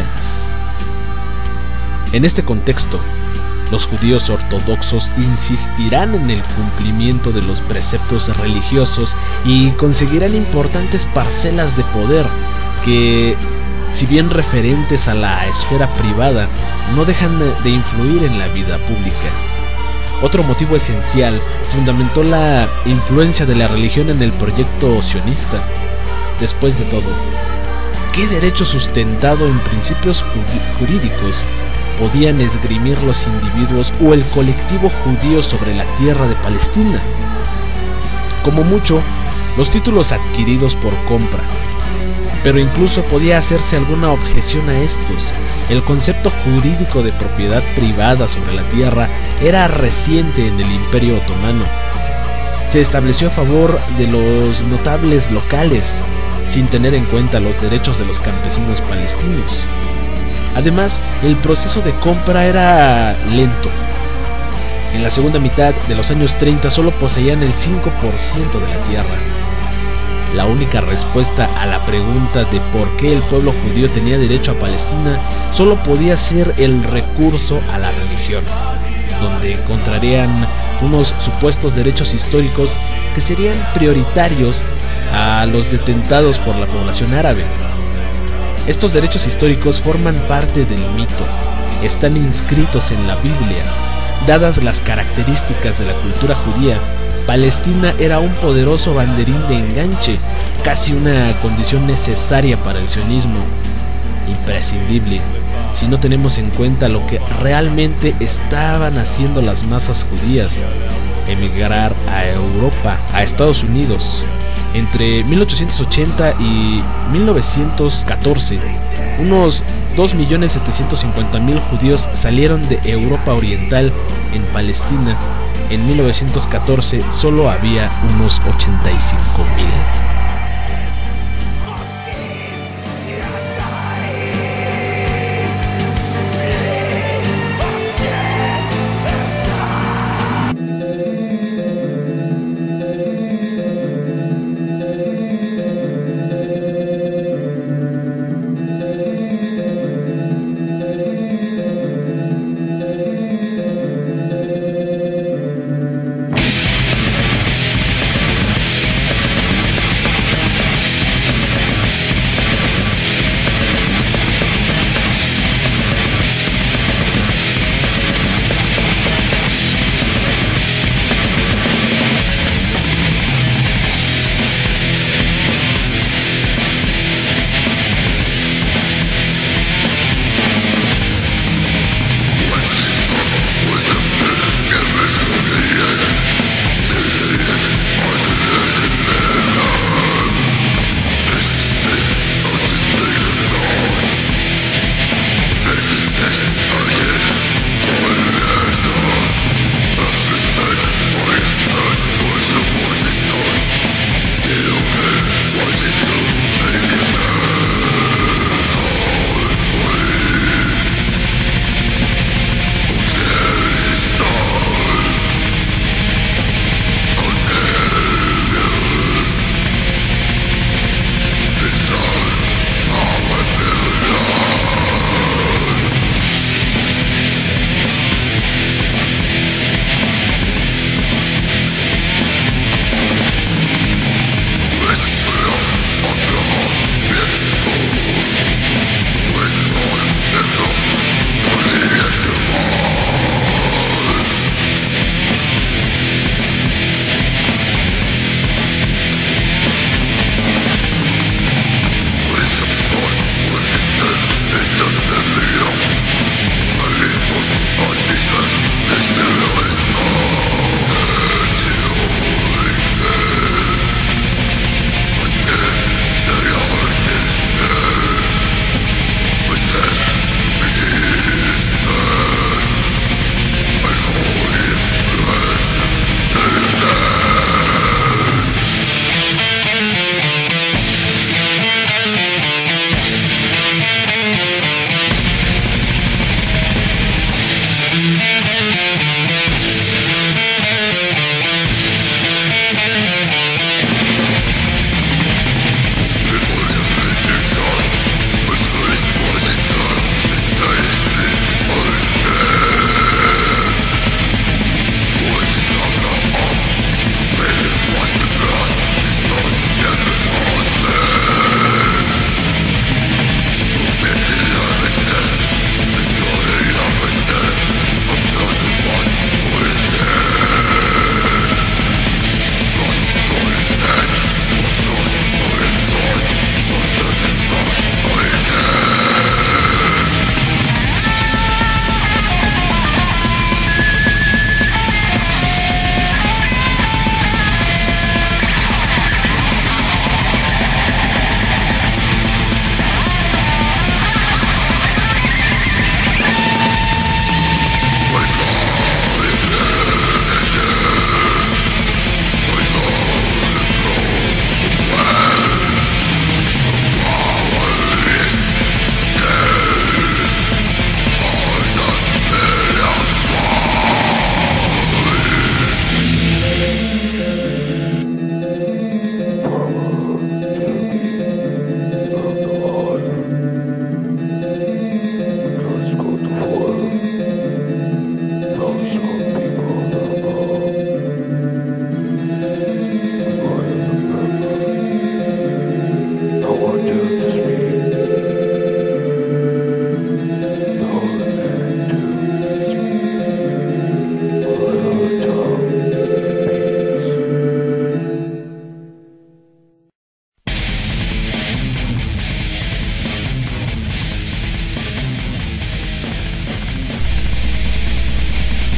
En este contexto, los judíos ortodoxos insistirán en el cumplimiento de los preceptos religiosos y conseguirán importantes parcelas de poder que, si bien referentes a la esfera privada, no dejan de influir en la vida pública. Otro motivo esencial fundamentó la influencia de la religión en el proyecto sionista. Después de todo, ¿qué derecho sustentado en principios jurídicos podían esgrimir los individuos o el colectivo judío sobre la tierra de Palestina? Como mucho, los títulos adquiridos por compra, pero incluso podía hacerse alguna objeción a estos. El concepto jurídico de propiedad privada sobre la tierra era reciente en el Imperio Otomano. Se estableció a favor de los notables locales, sin tener en cuenta los derechos de los campesinos palestinos. Además, el proceso de compra era lento. En la segunda mitad de los años 30 solo poseían el 5% de la tierra. La única respuesta a la pregunta de por qué el pueblo judío tenía derecho a Palestina solo podía ser el recurso a la religión, donde encontrarían unos supuestos derechos históricos que serían prioritarios a los detentados por la población árabe. Estos derechos históricos forman parte del mito, están inscritos en la Biblia. Dadas las características de la cultura judía, Palestina era un poderoso banderín de enganche, casi una condición necesaria para el sionismo, imprescindible si no tenemos en cuenta lo que realmente estaban haciendo las masas judías: emigrar a Europa, a Estados Unidos. Entre 1880 y 1914, unos 2.750.000 judíos salieron de Europa Oriental en Palestina. En 1914 solo había unos 85.000.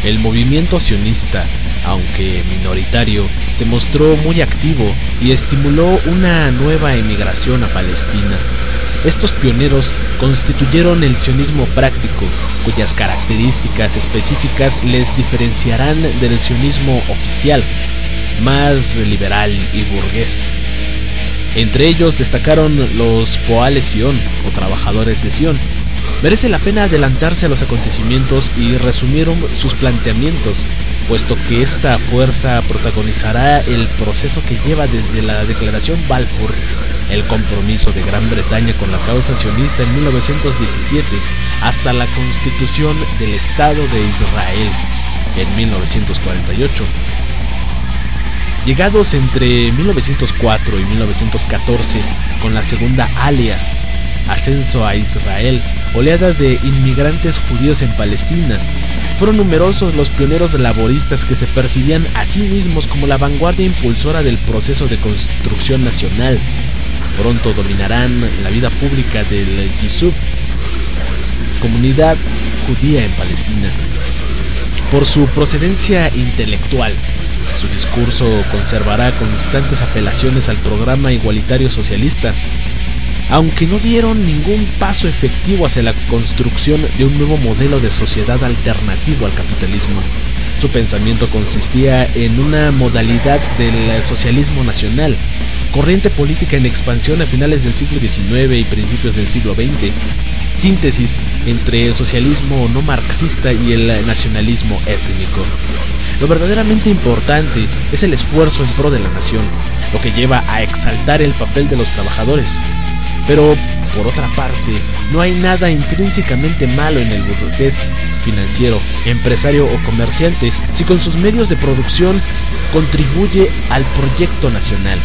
El movimiento sionista, aunque minoritario, se mostró muy activo y estimuló una nueva emigración a Palestina. Estos pioneros constituyeron el sionismo práctico, cuyas características específicas les diferenciarán del sionismo oficial, más liberal y burgués. Entre ellos destacaron los Poale Sion, o trabajadores de Sion. Merece la pena adelantarse a los acontecimientos y resumir sus planteamientos, puesto que esta fuerza protagonizará el proceso que lleva desde la Declaración Balfour, el compromiso de Gran Bretaña con la causa sionista en 1917, hasta la constitución del Estado de Israel en 1948. Llegados entre 1904 y 1914, con la Segunda Alia, ascenso a Israel, oleada de inmigrantes judíos en Palestina, fueron numerosos los pioneros laboristas que se percibían a sí mismos como la vanguardia impulsora del proceso de construcción nacional. Pronto dominarán la vida pública del Yishuv, comunidad judía en Palestina. Por su procedencia intelectual, su discurso conservará constantes apelaciones al programa igualitario socialista, aunque no dieron ningún paso efectivo hacia la construcción de un nuevo modelo de sociedad alternativo al capitalismo. Su pensamiento consistía en una modalidad del socialismo nacional, corriente política en expansión a finales del siglo XIX y principios del siglo XX, síntesis entre el socialismo no marxista y el nacionalismo étnico. Lo verdaderamente importante es el esfuerzo en pro de la nación, lo que lleva a exaltar el papel de los trabajadores. Pero, por otra parte, no hay nada intrínsecamente malo en el burgués, financiero, empresario o comerciante si con sus medios de producción contribuye al proyecto nacional.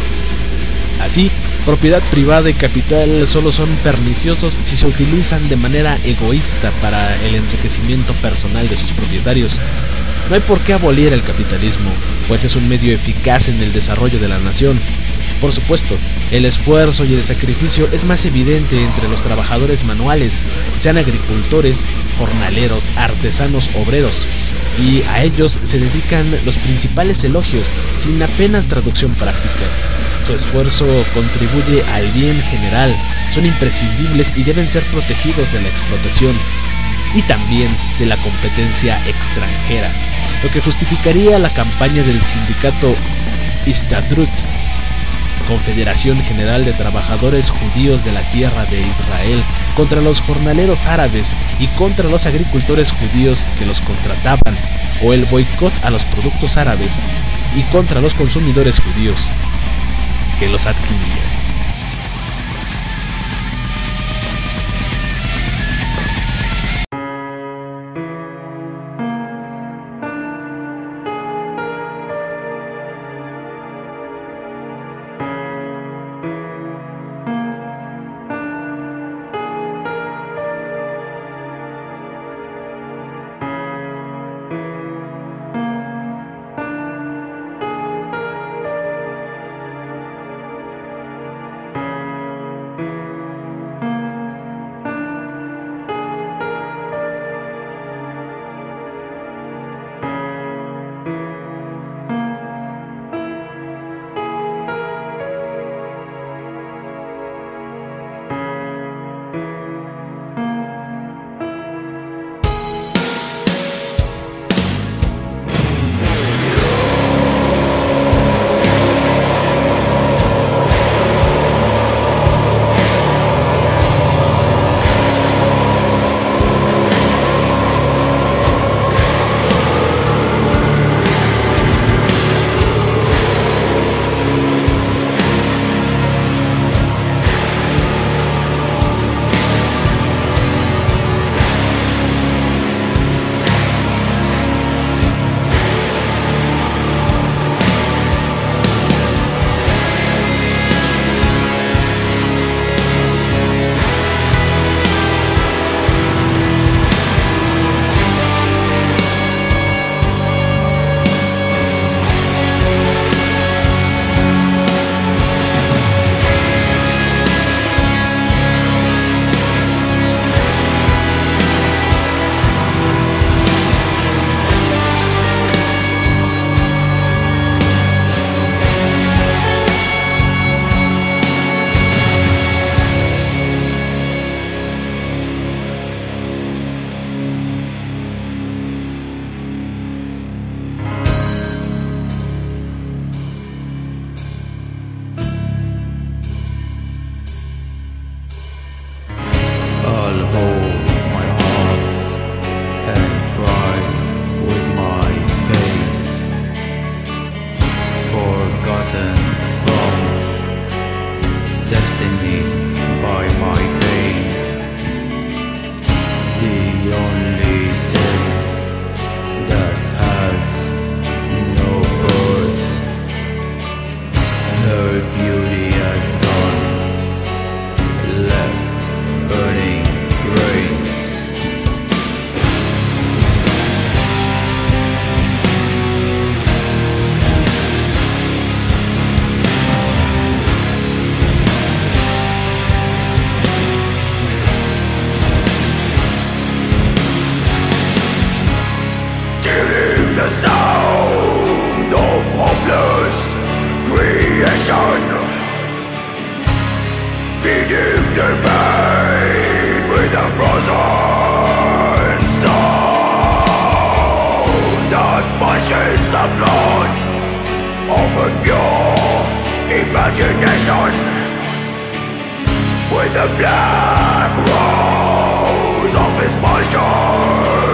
Así, propiedad privada y capital solo son perniciosos si se utilizan de manera egoísta para el enriquecimiento personal de sus propietarios. No hay por qué abolir el capitalismo, pues es un medio eficaz en el desarrollo de la nación. Por supuesto, el esfuerzo y el sacrificio es más evidente entre los trabajadores manuales, sean agricultores, jornaleros, artesanos, obreros, y a ellos se dedican los principales elogios, sin apenas traducción práctica. Su esfuerzo contribuye al bien general, son imprescindibles y deben ser protegidos de la explotación y también de la competencia extranjera, lo que justificaría la campaña del sindicato Histadrut, Confederación General de Trabajadores Judíos de la Tierra de Israel, contra los jornaleros árabes y contra los agricultores judíos que los contrataban, o el boicot a los productos árabes y contra los consumidores judíos que los adquirían. bleeding to pain with a frozen stone that pushes the blood of a pure imagination with the black rose of his pleasure.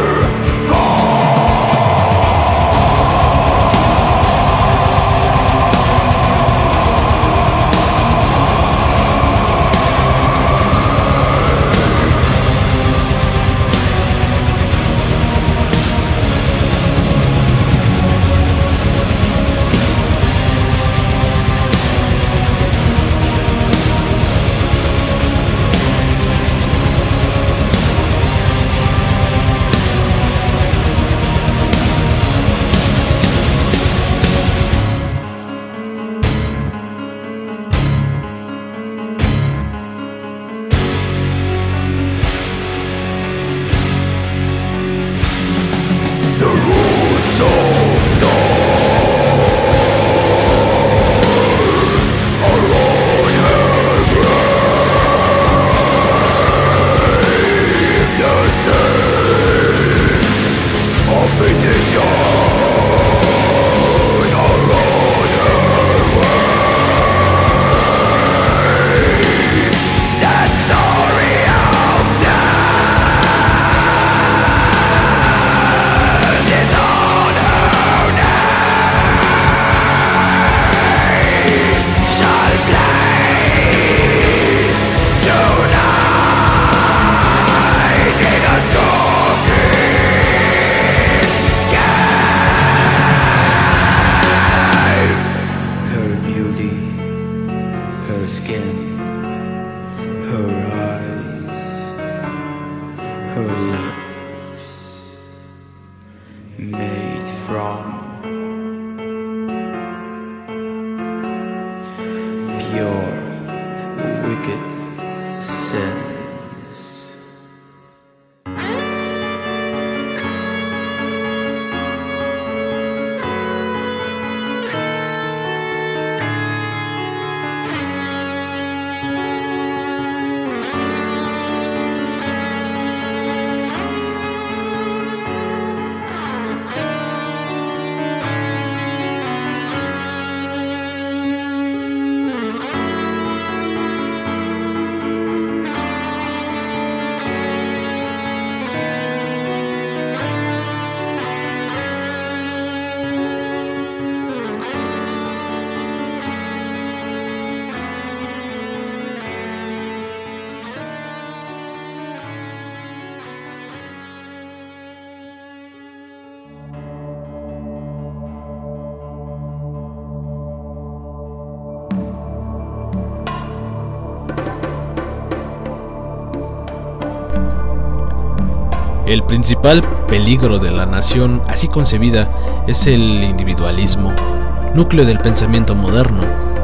El principal peligro de la nación así concebida es el individualismo, núcleo del pensamiento moderno.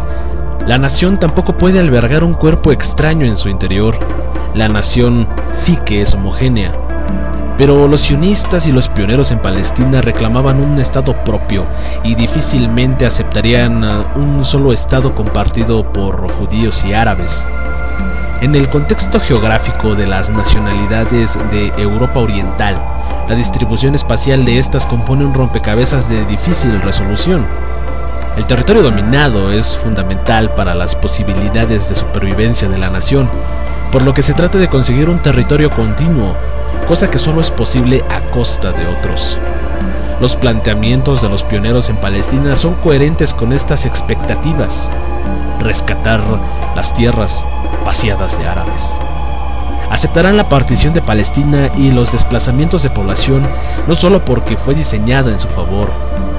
La nación tampoco puede albergar un cuerpo extraño en su interior. La nación sí que es homogénea. Pero los sionistas y los pioneros en Palestina reclamaban un estado propio y difícilmente aceptarían un solo estado compartido por judíos y árabes. En el contexto geográfico de las nacionalidades de Europa Oriental, la distribución espacial de estas compone un rompecabezas de difícil resolución. El territorio dominado es fundamental para las posibilidades de supervivencia de la nación, por lo que se trata de conseguir un territorio continuo, cosa que solo es posible a costa de otros. Los planteamientos de los pioneros en Palestina son coherentes con estas expectativas: rescatar las tierras vaciadas de árabes. Aceptarán la partición de Palestina y los desplazamientos de población no solo porque fue diseñada en su favor,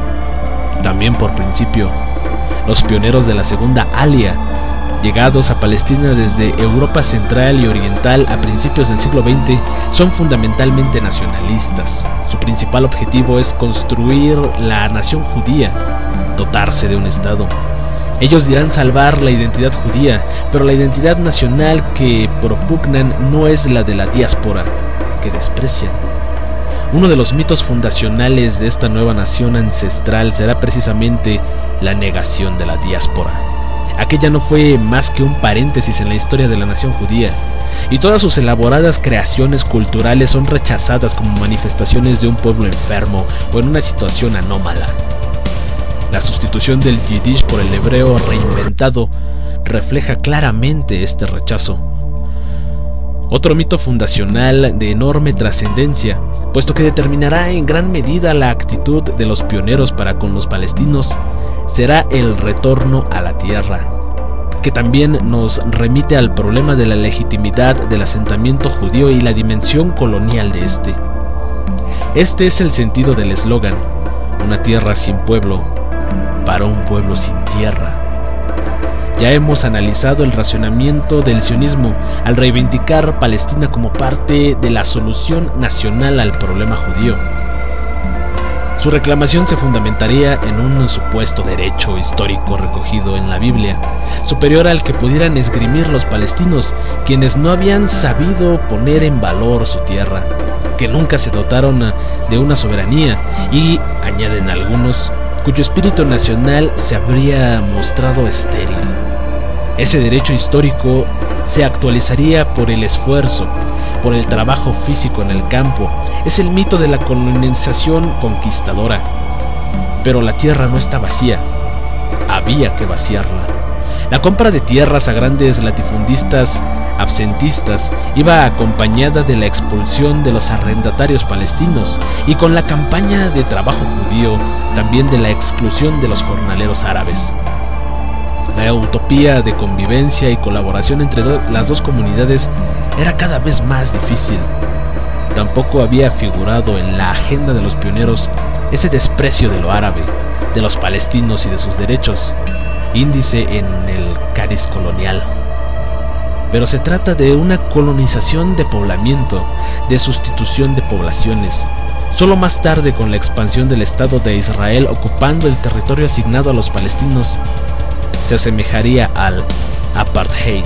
también por principio. Los pioneros de la Segunda Alia, llegados a Palestina desde Europa Central y Oriental a principios del siglo XX, son fundamentalmente nacionalistas. Su principal objetivo es construir la nación judía, dotarse de un estado. Ellos dirán salvar la identidad judía, pero la identidad nacional que propugnan no es la de la diáspora, que desprecian. Uno de los mitos fundacionales de esta nueva nación ancestral será precisamente la negación de la diáspora. Aquella no fue más que un paréntesis en la historia de la nación judía, y todas sus elaboradas creaciones culturales son rechazadas como manifestaciones de un pueblo enfermo o en una situación anómala. La sustitución del yiddish por el hebreo reinventado refleja claramente este rechazo. Otro mito fundacional de enorme trascendencia, puesto que determinará en gran medida la actitud de los pioneros para con los palestinos, será el retorno a la tierra, que también nos remite al problema de la legitimidad del asentamiento judío y la dimensión colonial de este. Este es el sentido del eslogan: una tierra sin pueblo para un pueblo sin tierra. Ya hemos analizado el racionamiento del sionismo al reivindicar Palestina como parte de la solución nacional al problema judío. Su reclamación se fundamentaría en un supuesto derecho histórico recogido en la Biblia, superior al que pudieran esgrimir los palestinos, quienes no habían sabido poner en valor su tierra, que nunca se dotaron de una soberanía y, añaden algunos, cuyo espíritu nacional se habría mostrado estéril. Ese derecho histórico se actualizaría por el esfuerzo, por el trabajo físico en el campo. Es el mito de la colonización conquistadora. Pero la tierra no está vacía, había que vaciarla. La compra de tierras a grandes latifundistas absentistas iba acompañada de la expulsión de los arrendatarios palestinos y con la campaña de trabajo judío también de la exclusión de los jornaleros árabes. La utopía de convivencia y colaboración entre las dos comunidades era cada vez más difícil. Tampoco había figurado en la agenda de los pioneros ese desprecio de lo árabe, de los palestinos y de sus derechos, índice en el cariz colonial. Pero se trata de una colonización de poblamiento, de sustitución de poblaciones. Solo más tarde, con la expansión del Estado de Israel ocupando el territorio asignado a los palestinos, se asemejaría al apartheid.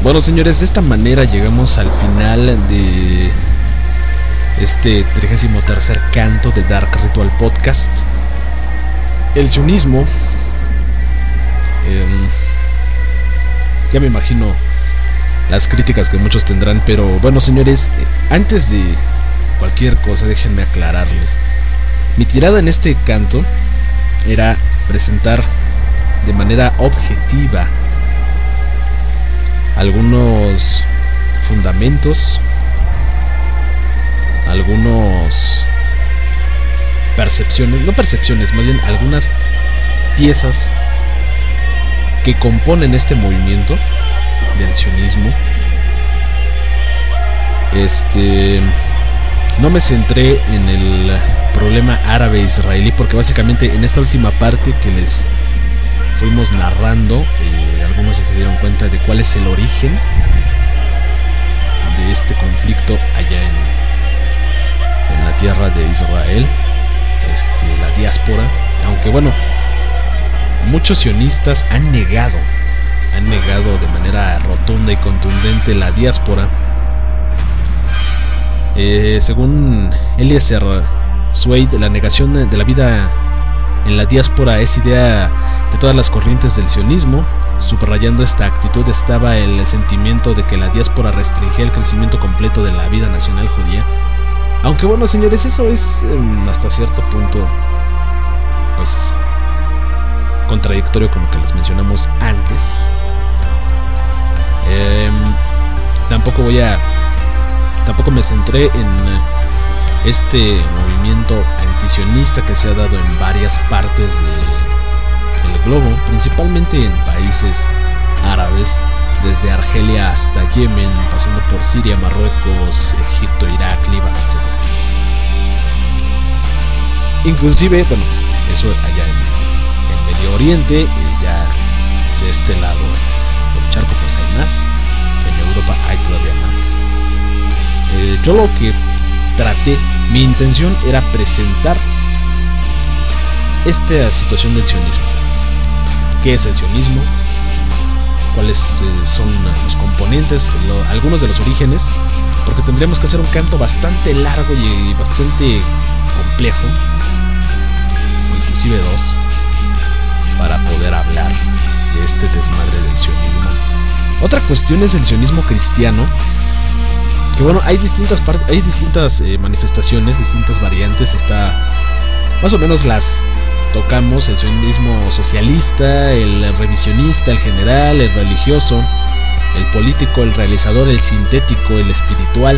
Bueno, señores, de esta manera llegamos al final de este 33º canto de Dark Ritual Podcast. El sionismo, ya me imagino las críticas que muchos tendrán, pero bueno, señores, antes de cualquier cosa déjenme aclararles. Mi tirada en este canto era presentar de manera objetiva algunos fundamentos, algunas percepciones, más bien algunas piezas que componen este movimiento del sionismo. No me centré en el problema árabe-israelí, porque básicamente en esta última parte que les fuimos narrando, algunos ya se dieron cuenta de cuál es el origen de este conflicto allá en la tierra de Israel, la diáspora. Aunque bueno, muchos sionistas han negado de manera rotunda y contundente la diáspora. Según Eliezer Swade, la negación de la vida en la diáspora es idea de todas las corrientes del sionismo. Subrayando esta actitud estaba el sentimiento de que la diáspora restringía el crecimiento completo de la vida nacional judía. Aunque bueno, señores, eso es hasta cierto punto pues contradictorio con lo que les mencionamos antes. Tampoco me centré en este movimiento antisionista que se ha dado en varias partes del globo, principalmente en países árabes, desde Argelia hasta Yemen, pasando por Siria, Marruecos, Egipto, Irak, Líbano, etc. Inclusive, bueno, eso allá en Medio Oriente, ya de este lado del charco pues hay más, en Europa hay todavía más. Yo lo que traté, mi intención era presentar esta situación del sionismo. ¿Qué es el sionismo? ¿Cuáles son los componentes? Algunos de los orígenes, porque tendríamos que hacer un canto bastante largo y bastante complejo, o inclusive dos, para poder hablar de este desmadre del sionismo. Otra cuestión es el sionismo cristiano, que bueno, hay distintas manifestaciones, distintas variantes. Está más o menos las tocamos: el sionismo socialista, el revisionista, el general, el religioso, el político, el realizador, el sintético, el espiritual.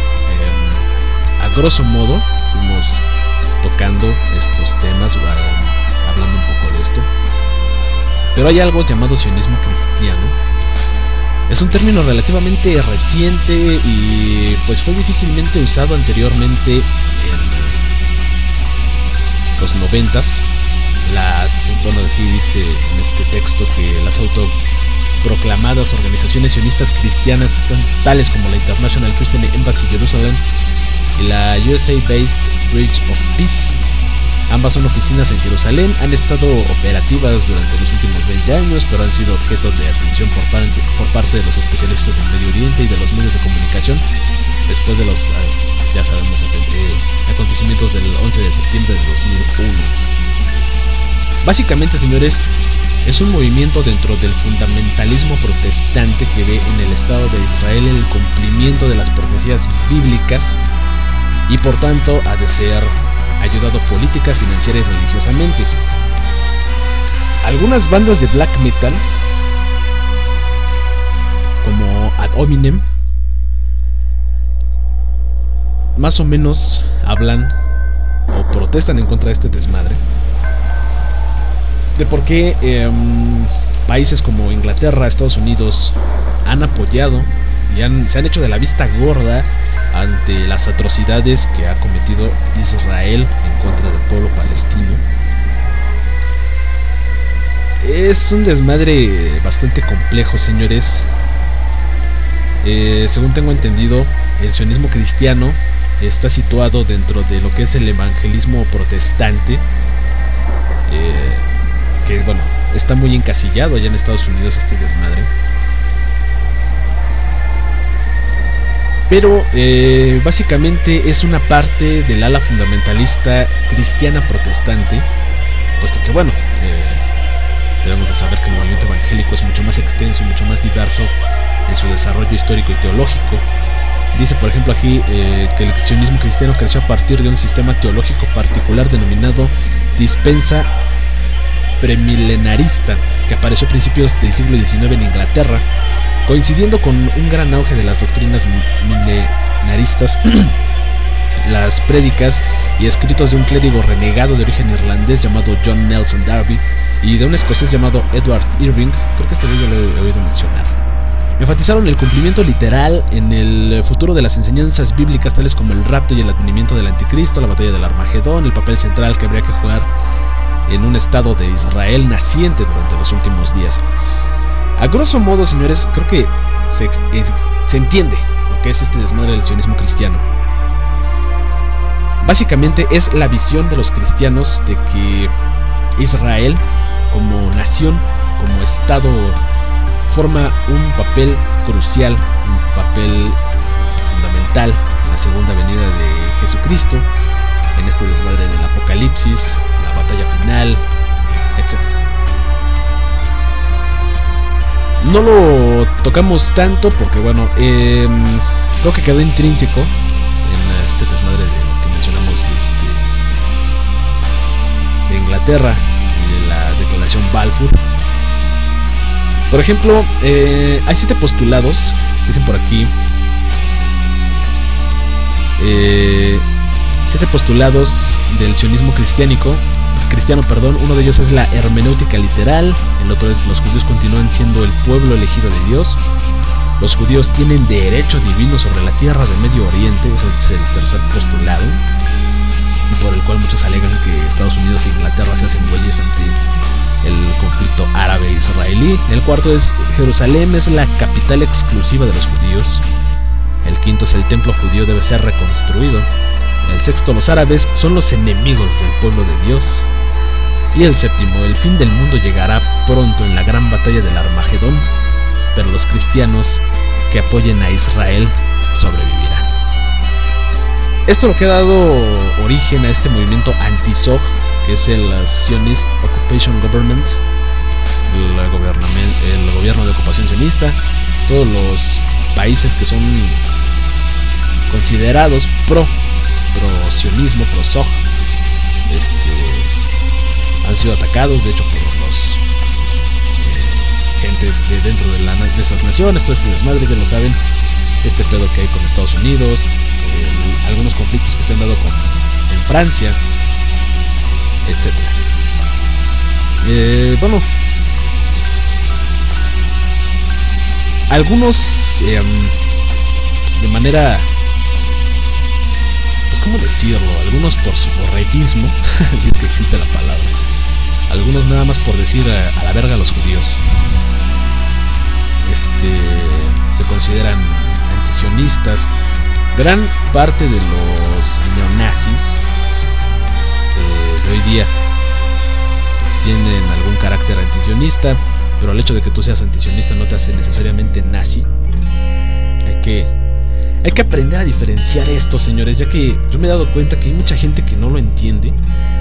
A grosso modo fuimos tocando estos temas, hablando un poco de esto. Pero hay algo llamado sionismo cristiano. Es un término relativamente reciente y pues fue difícilmente usado anteriormente en los 90s. Bueno, aquí dice en este texto que las autoproclamadas organizaciones sionistas cristianas, tales como la International Christian Embassy Jerusalem y la USA-based Bridge of Peace, ambas son oficinas en Jerusalén, han estado operativas durante los últimos 20 años, pero han sido objeto de atención por parte de los especialistas en Medio Oriente y de los medios de comunicación después de los, ya sabemos, acontecimientos del 11 de septiembre de 2001. Básicamente, señores, es un movimiento dentro del fundamentalismo protestante que ve en el Estado de Israel el cumplimiento de las profecías bíblicas y por tanto ha de ser ayudado política, financiera y religiosamente. Algunas bandas de black metal, como Ad Hominem, más o menos hablan o protestan en contra de este desmadre, de por qué países como Inglaterra, Estados Unidos han apoyado y se han hecho de la vista gorda ante las atrocidades que ha cometido Israel en contra del pueblo palestino. Es un desmadre bastante complejo, señores. Según tengo entendido, el sionismo cristiano está situado dentro de lo que es el evangelismo protestante, que bueno, está muy encasillado allá en Estados Unidos este desmadre. pero básicamente es una parte del ala fundamentalista cristiana protestante, puesto que bueno, debemos de saber que el movimiento evangélico es mucho más extenso y mucho más diverso en su desarrollo histórico y teológico. Dice por ejemplo aquí que el sionismo cristiano creció a partir de un sistema teológico particular denominado dispensa premilenarista, que apareció a principios del siglo XIX en Inglaterra, coincidiendo con un gran auge de las doctrinas milenaristas, las prédicas y escritos de un clérigo renegado de origen irlandés llamado John Nelson Darby y de un escocés llamado Edward Irving. Creo que este video lo he oído mencionar. Enfatizaron el cumplimiento literal en el futuro de las enseñanzas bíblicas, tales como el rapto y el advenimiento del anticristo, la batalla del Armagedón, el papel central que habría que jugar en un estado de Israel naciente durante los últimos días. A grosso modo, señores, creo que se entiende lo que es este desmadre del sionismo cristiano. Básicamente es la visión de los cristianos de que Israel como nación, como estado, forma un papel crucial, un papel fundamental en la segunda venida de Jesucristo, en este desmadre del apocalipsis, la batalla final, etc. No lo tocamos tanto porque bueno, creo que quedó intrínseco en este desmadre de lo que mencionamos de Inglaterra y de la declaración Balfour. Por ejemplo, hay 7 postulados, dicen por aquí, 7 postulados del sionismo cristiano. Uno de ellos es la hermenéutica literal, el otro es: los judíos continúan siendo el pueblo elegido de Dios, los judíos tienen derecho divino sobre la tierra de Medio Oriente, ese es el tercer postulado, y por el cual muchos alegan que Estados Unidos e Inglaterra se hacen güeyes ante el conflicto árabe-israelí. El cuarto es: Jerusalén es la capital exclusiva de los judíos. El quinto es: el templo judío debe ser reconstruido. El sexto: los árabes son los enemigos del pueblo de Dios. Y el séptimo: el fin del mundo llegará pronto en la gran batalla del Armagedón, pero los cristianos que apoyen a Israel sobrevivirán. Esto es lo que ha dado origen a este movimiento anti-Zog, que es el Zionist Occupation Government, el gobierno de ocupación sionista. Todos los países que son considerados pro-sionismo, pro-Zog, han sido atacados, de hecho, por los gente de dentro de esas naciones. Todo este desmadre, ya lo saben, este pedo que hay con Estados Unidos, algunos conflictos que se han dado en Francia, etc. Bueno, algunos de manera, pues cómo decirlo, algunos por su borreguismo, si es que existe la palabra, algunos nada más por decir a la verga a los judíos, se consideran antisionistas. Gran parte de los neonazis de hoy día tienen algún carácter antisionista, pero el hecho de que tú seas antisionista no te hace necesariamente nazi. Hay que aprender a diferenciar esto, señores, ya que yo me he dado cuenta que hay mucha gente que no lo entiende,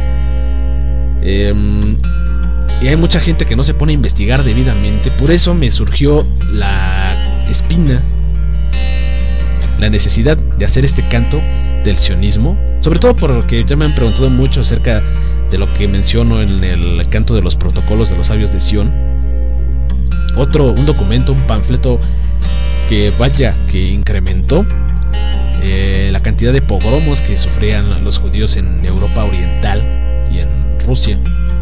y hay mucha gente que no se pone a investigar debidamente. Por eso me surgió la espina, la necesidad de hacer este canto del sionismo, sobre todo porque ya me han preguntado mucho acerca de lo que menciono en el canto de los protocolos de los sabios de Sion. Un documento, un panfleto que incrementó la cantidad de pogromos que sufrían los judíos en Europa Oriental y en Rusia.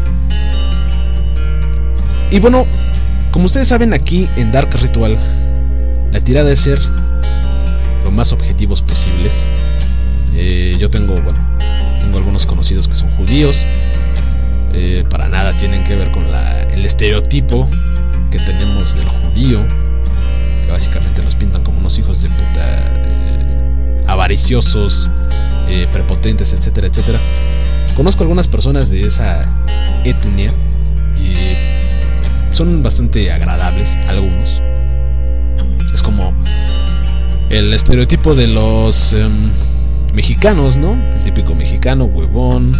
Y bueno, como ustedes saben, aquí en Dark Ritual la tirada es ser lo más objetivos posibles. Yo tengo algunos conocidos que son judíos. Para nada tienen que ver con el estereotipo que tenemos del judío, que básicamente los pintan como unos hijos de puta, avariciosos, prepotentes, etcétera, etcétera. Conozco algunas personas de esa etnia y son bastante agradables, algunos. Es como el estereotipo de los mexicanos, ¿no? El típico mexicano, huevón,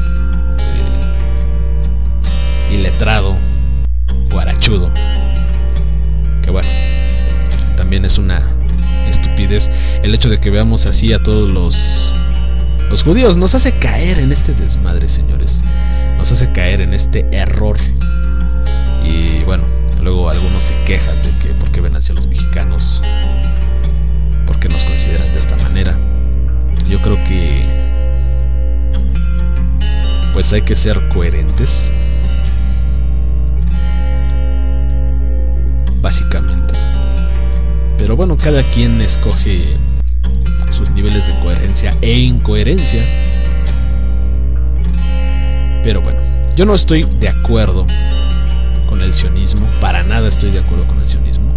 iletrado, guarachudo. Que bueno, también es una estupidez el hecho de que veamos así a todos los judíos. Nos hace caer en este desmadre, señores. Nos hace caer en este error. Y bueno, luego algunos se quejan de que por qué ven hacia los mexicanos, por qué nos consideran de esta manera. Yo creo que pues hay que ser coherentes, básicamente. Pero bueno, cada quien escoge sus niveles de coherencia e incoherencia. Pero bueno, yo no estoy de acuerdo con el sionismo, para nada estoy de acuerdo con el sionismo.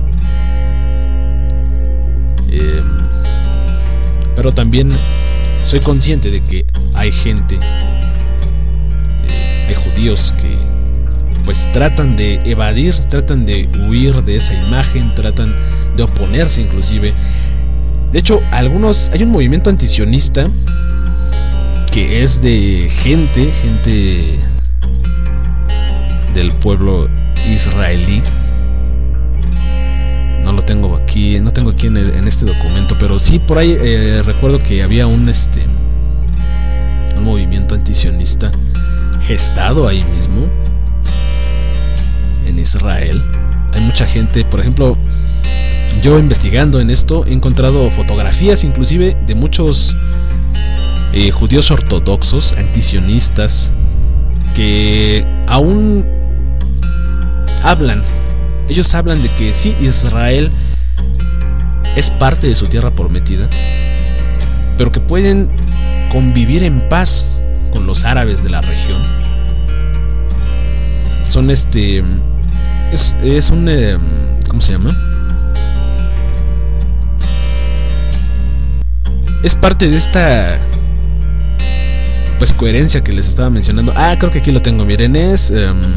Pero también soy consciente de que hay gente, hay judíos que pues tratan de evadir, tratan de huir de esa imagen, tratan de oponerse inclusive. De hecho, hay un movimiento antisionista que es de gente del pueblo israelí. No tengo aquí en este documento, pero sí por ahí recuerdo que había un movimiento antisionista gestado ahí mismo en Israel. Hay mucha gente, por ejemplo, yo investigando en esto he encontrado fotografías inclusive de muchos judíos ortodoxos antisionistas que aún hablan. Ellos hablan de que sí, Israel es parte de su tierra prometida, pero que pueden convivir en paz con los árabes de la región. Son es un ¿cómo se llama? Es parte de esta pues coherencia que les estaba mencionando. Creo que aquí lo tengo, miren, es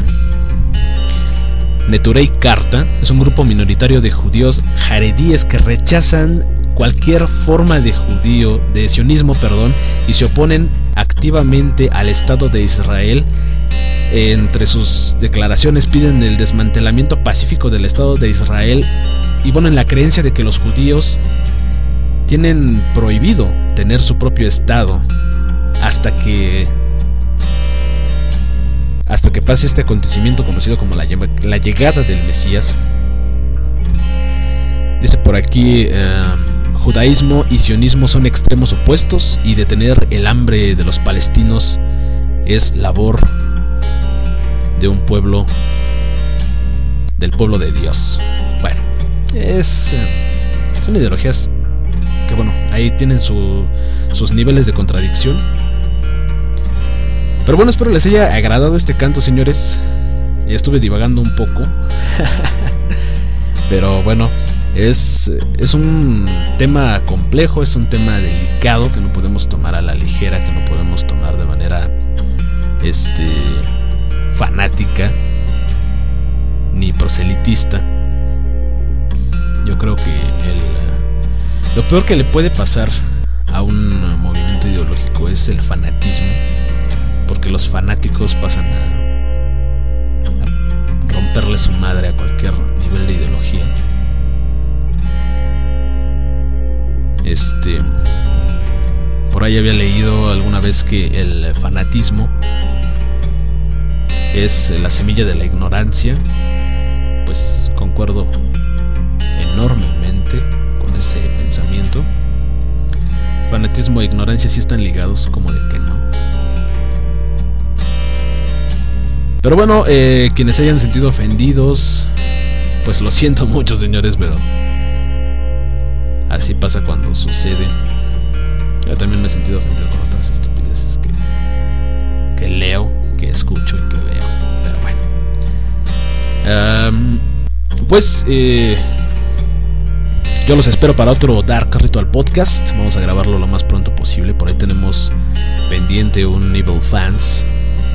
Neturei Karta. Es un grupo minoritario de judíos jaredíes que rechazan cualquier forma de sionismo, y se oponen activamente al Estado de Israel. Entre sus declaraciones piden el desmantelamiento pacífico del Estado de Israel y en la creencia de que los judíos tienen prohibido tener su propio Estado hasta que pase este acontecimiento conocido como la llegada del Mesías. Dice por aquí, judaísmo y sionismo son extremos opuestos y detener el hambre de los palestinos es labor de un pueblo, del pueblo de Dios. Bueno, son ideologías que ahí tienen sus niveles de contradicción. Pero bueno, espero les haya agradado este canto, señores. Ya estuve divagando un poco. Pero bueno, es un tema complejo, es un tema delicado que no podemos tomar a la ligera, que no podemos tomar de manera fanática ni proselitista. Yo creo que lo peor que le puede pasar a un movimiento ideológico es el fanatismo, porque los fanáticos pasan a romperle su madre a cualquier nivel de ideología. Por ahí había leído alguna vez que el fanatismo es la semilla de la ignorancia. Pues concuerdo enormemente con ese pensamiento. Fanatismo e ignorancia sí están ligados, como de que no. Pero bueno, quienes se hayan sentido ofendidos, pues lo siento mucho, señores, pero así pasa cuando sucede. Yo también me he sentido ofendido con otras estupideces que leo, que escucho y que veo. Pero bueno, pues yo los espero para otro Dark Ritual Podcast. Vamos a grabarlo lo más pronto posible. Por ahí tenemos pendiente un Evil Fans.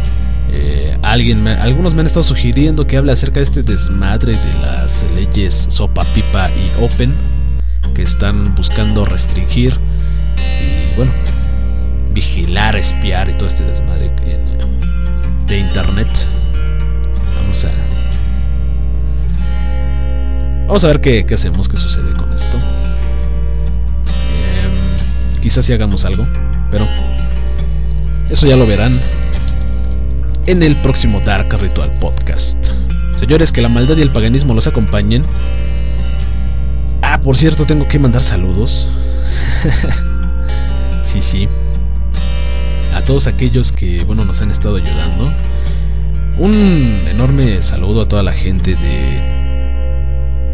Algunos me han estado sugiriendo que hable acerca de este desmadre de las leyes Sopa, Pipa y Open, que están buscando restringir y bueno, vigilar, espiar y todo este desmadre de internet. Vamos a ver qué hacemos, qué sucede con esto. Quizás sí hagamos algo, pero eso ya lo verán en el próximo Dark Ritual Podcast. Señores, que la maldad y el paganismo los acompañen. Por cierto, tengo que mandar saludos. Sí. A todos aquellos que, bueno, nos han estado ayudando. Un enorme saludo a toda la gente de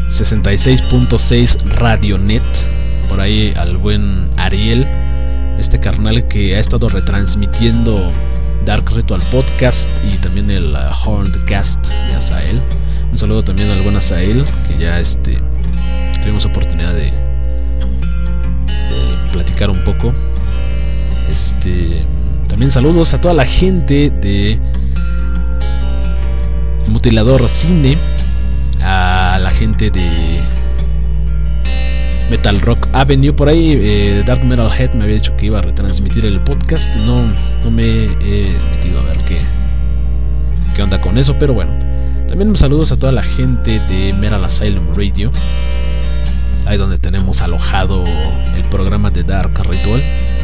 66.6 Radionet. Por ahí al buen Ariel, este carnal que ha estado retransmitiendo Dark Ritual Podcast y también el Horncast de Azael. Un saludo también al buen Azael, que ya tuvimos oportunidad de platicar un poco. También saludos a toda la gente de Mutilador Cine, a la gente de Metal Rock Avenue. Por ahí Dark Metal Head me había dicho que iba a retransmitir el podcast. No me he metido a ver qué onda con eso, pero bueno. También saludos a toda la gente de Metal Asylum Radio, ahí donde tenemos alojado el programa de Dark Ritual.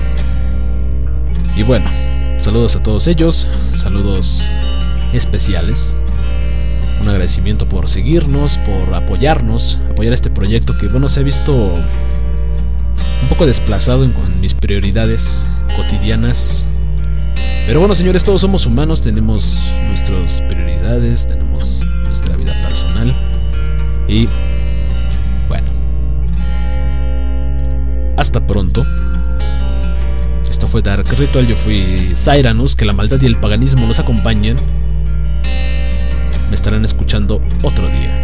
Y bueno, saludos a todos ellos, saludos especiales. Un agradecimiento por seguirnos, por apoyar este proyecto que, bueno, se ha visto un poco desplazado con mis prioridades cotidianas. Pero bueno, señores, todos somos humanos, tenemos nuestras prioridades, tenemos nuestra vida personal. Y bueno, hasta pronto. Esto fue Dark Ritual, yo fui Tyrannus, que la maldad y el paganismo nos acompañen. Me estarán escuchando otro día.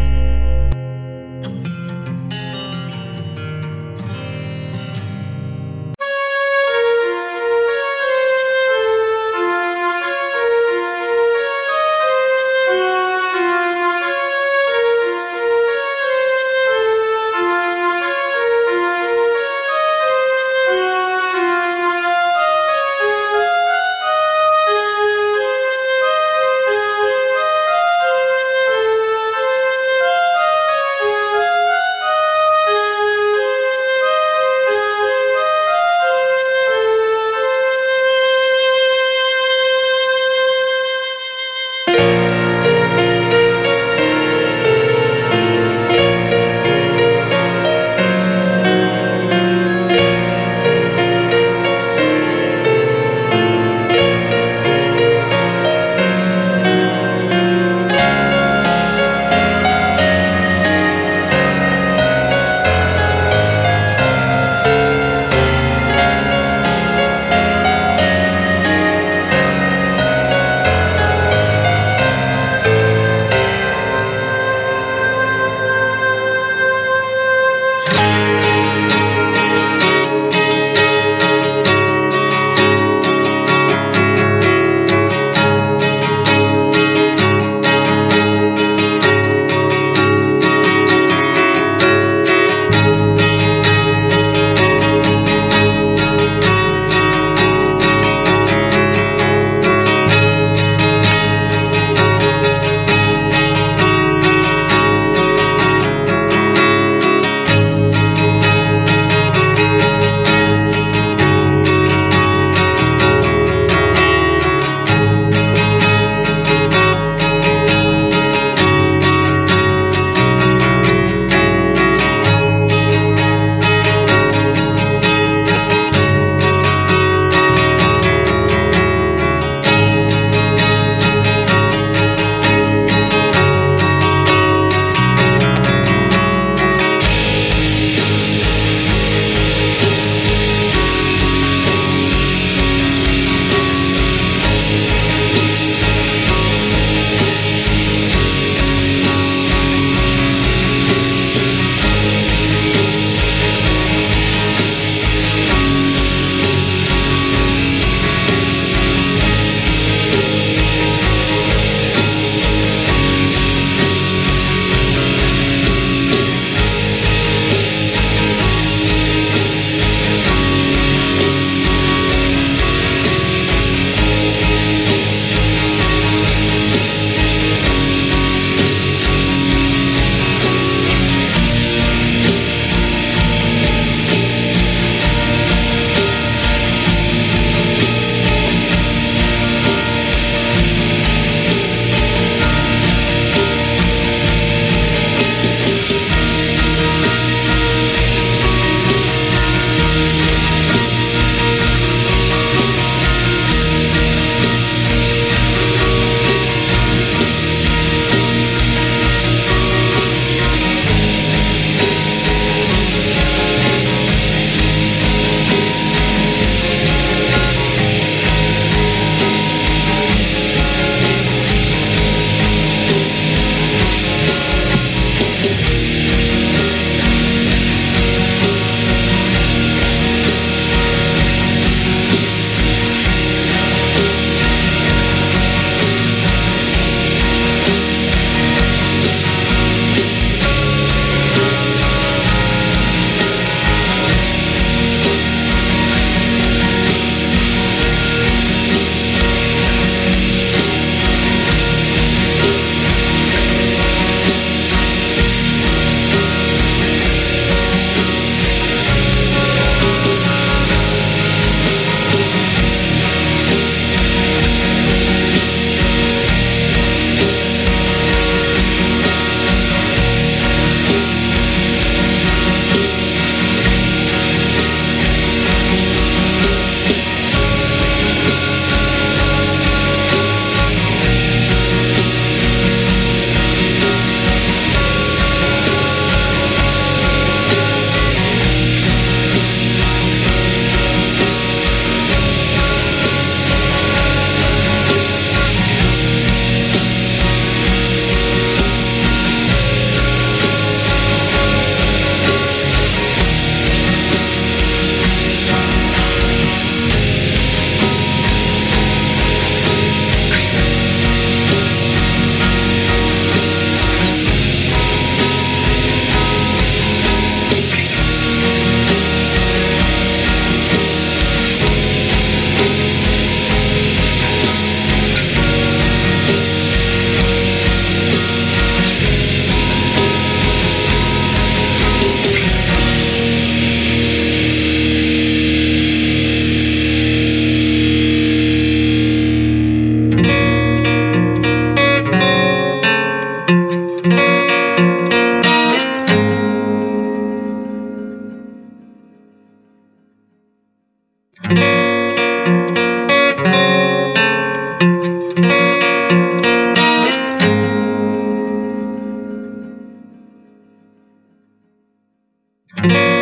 you.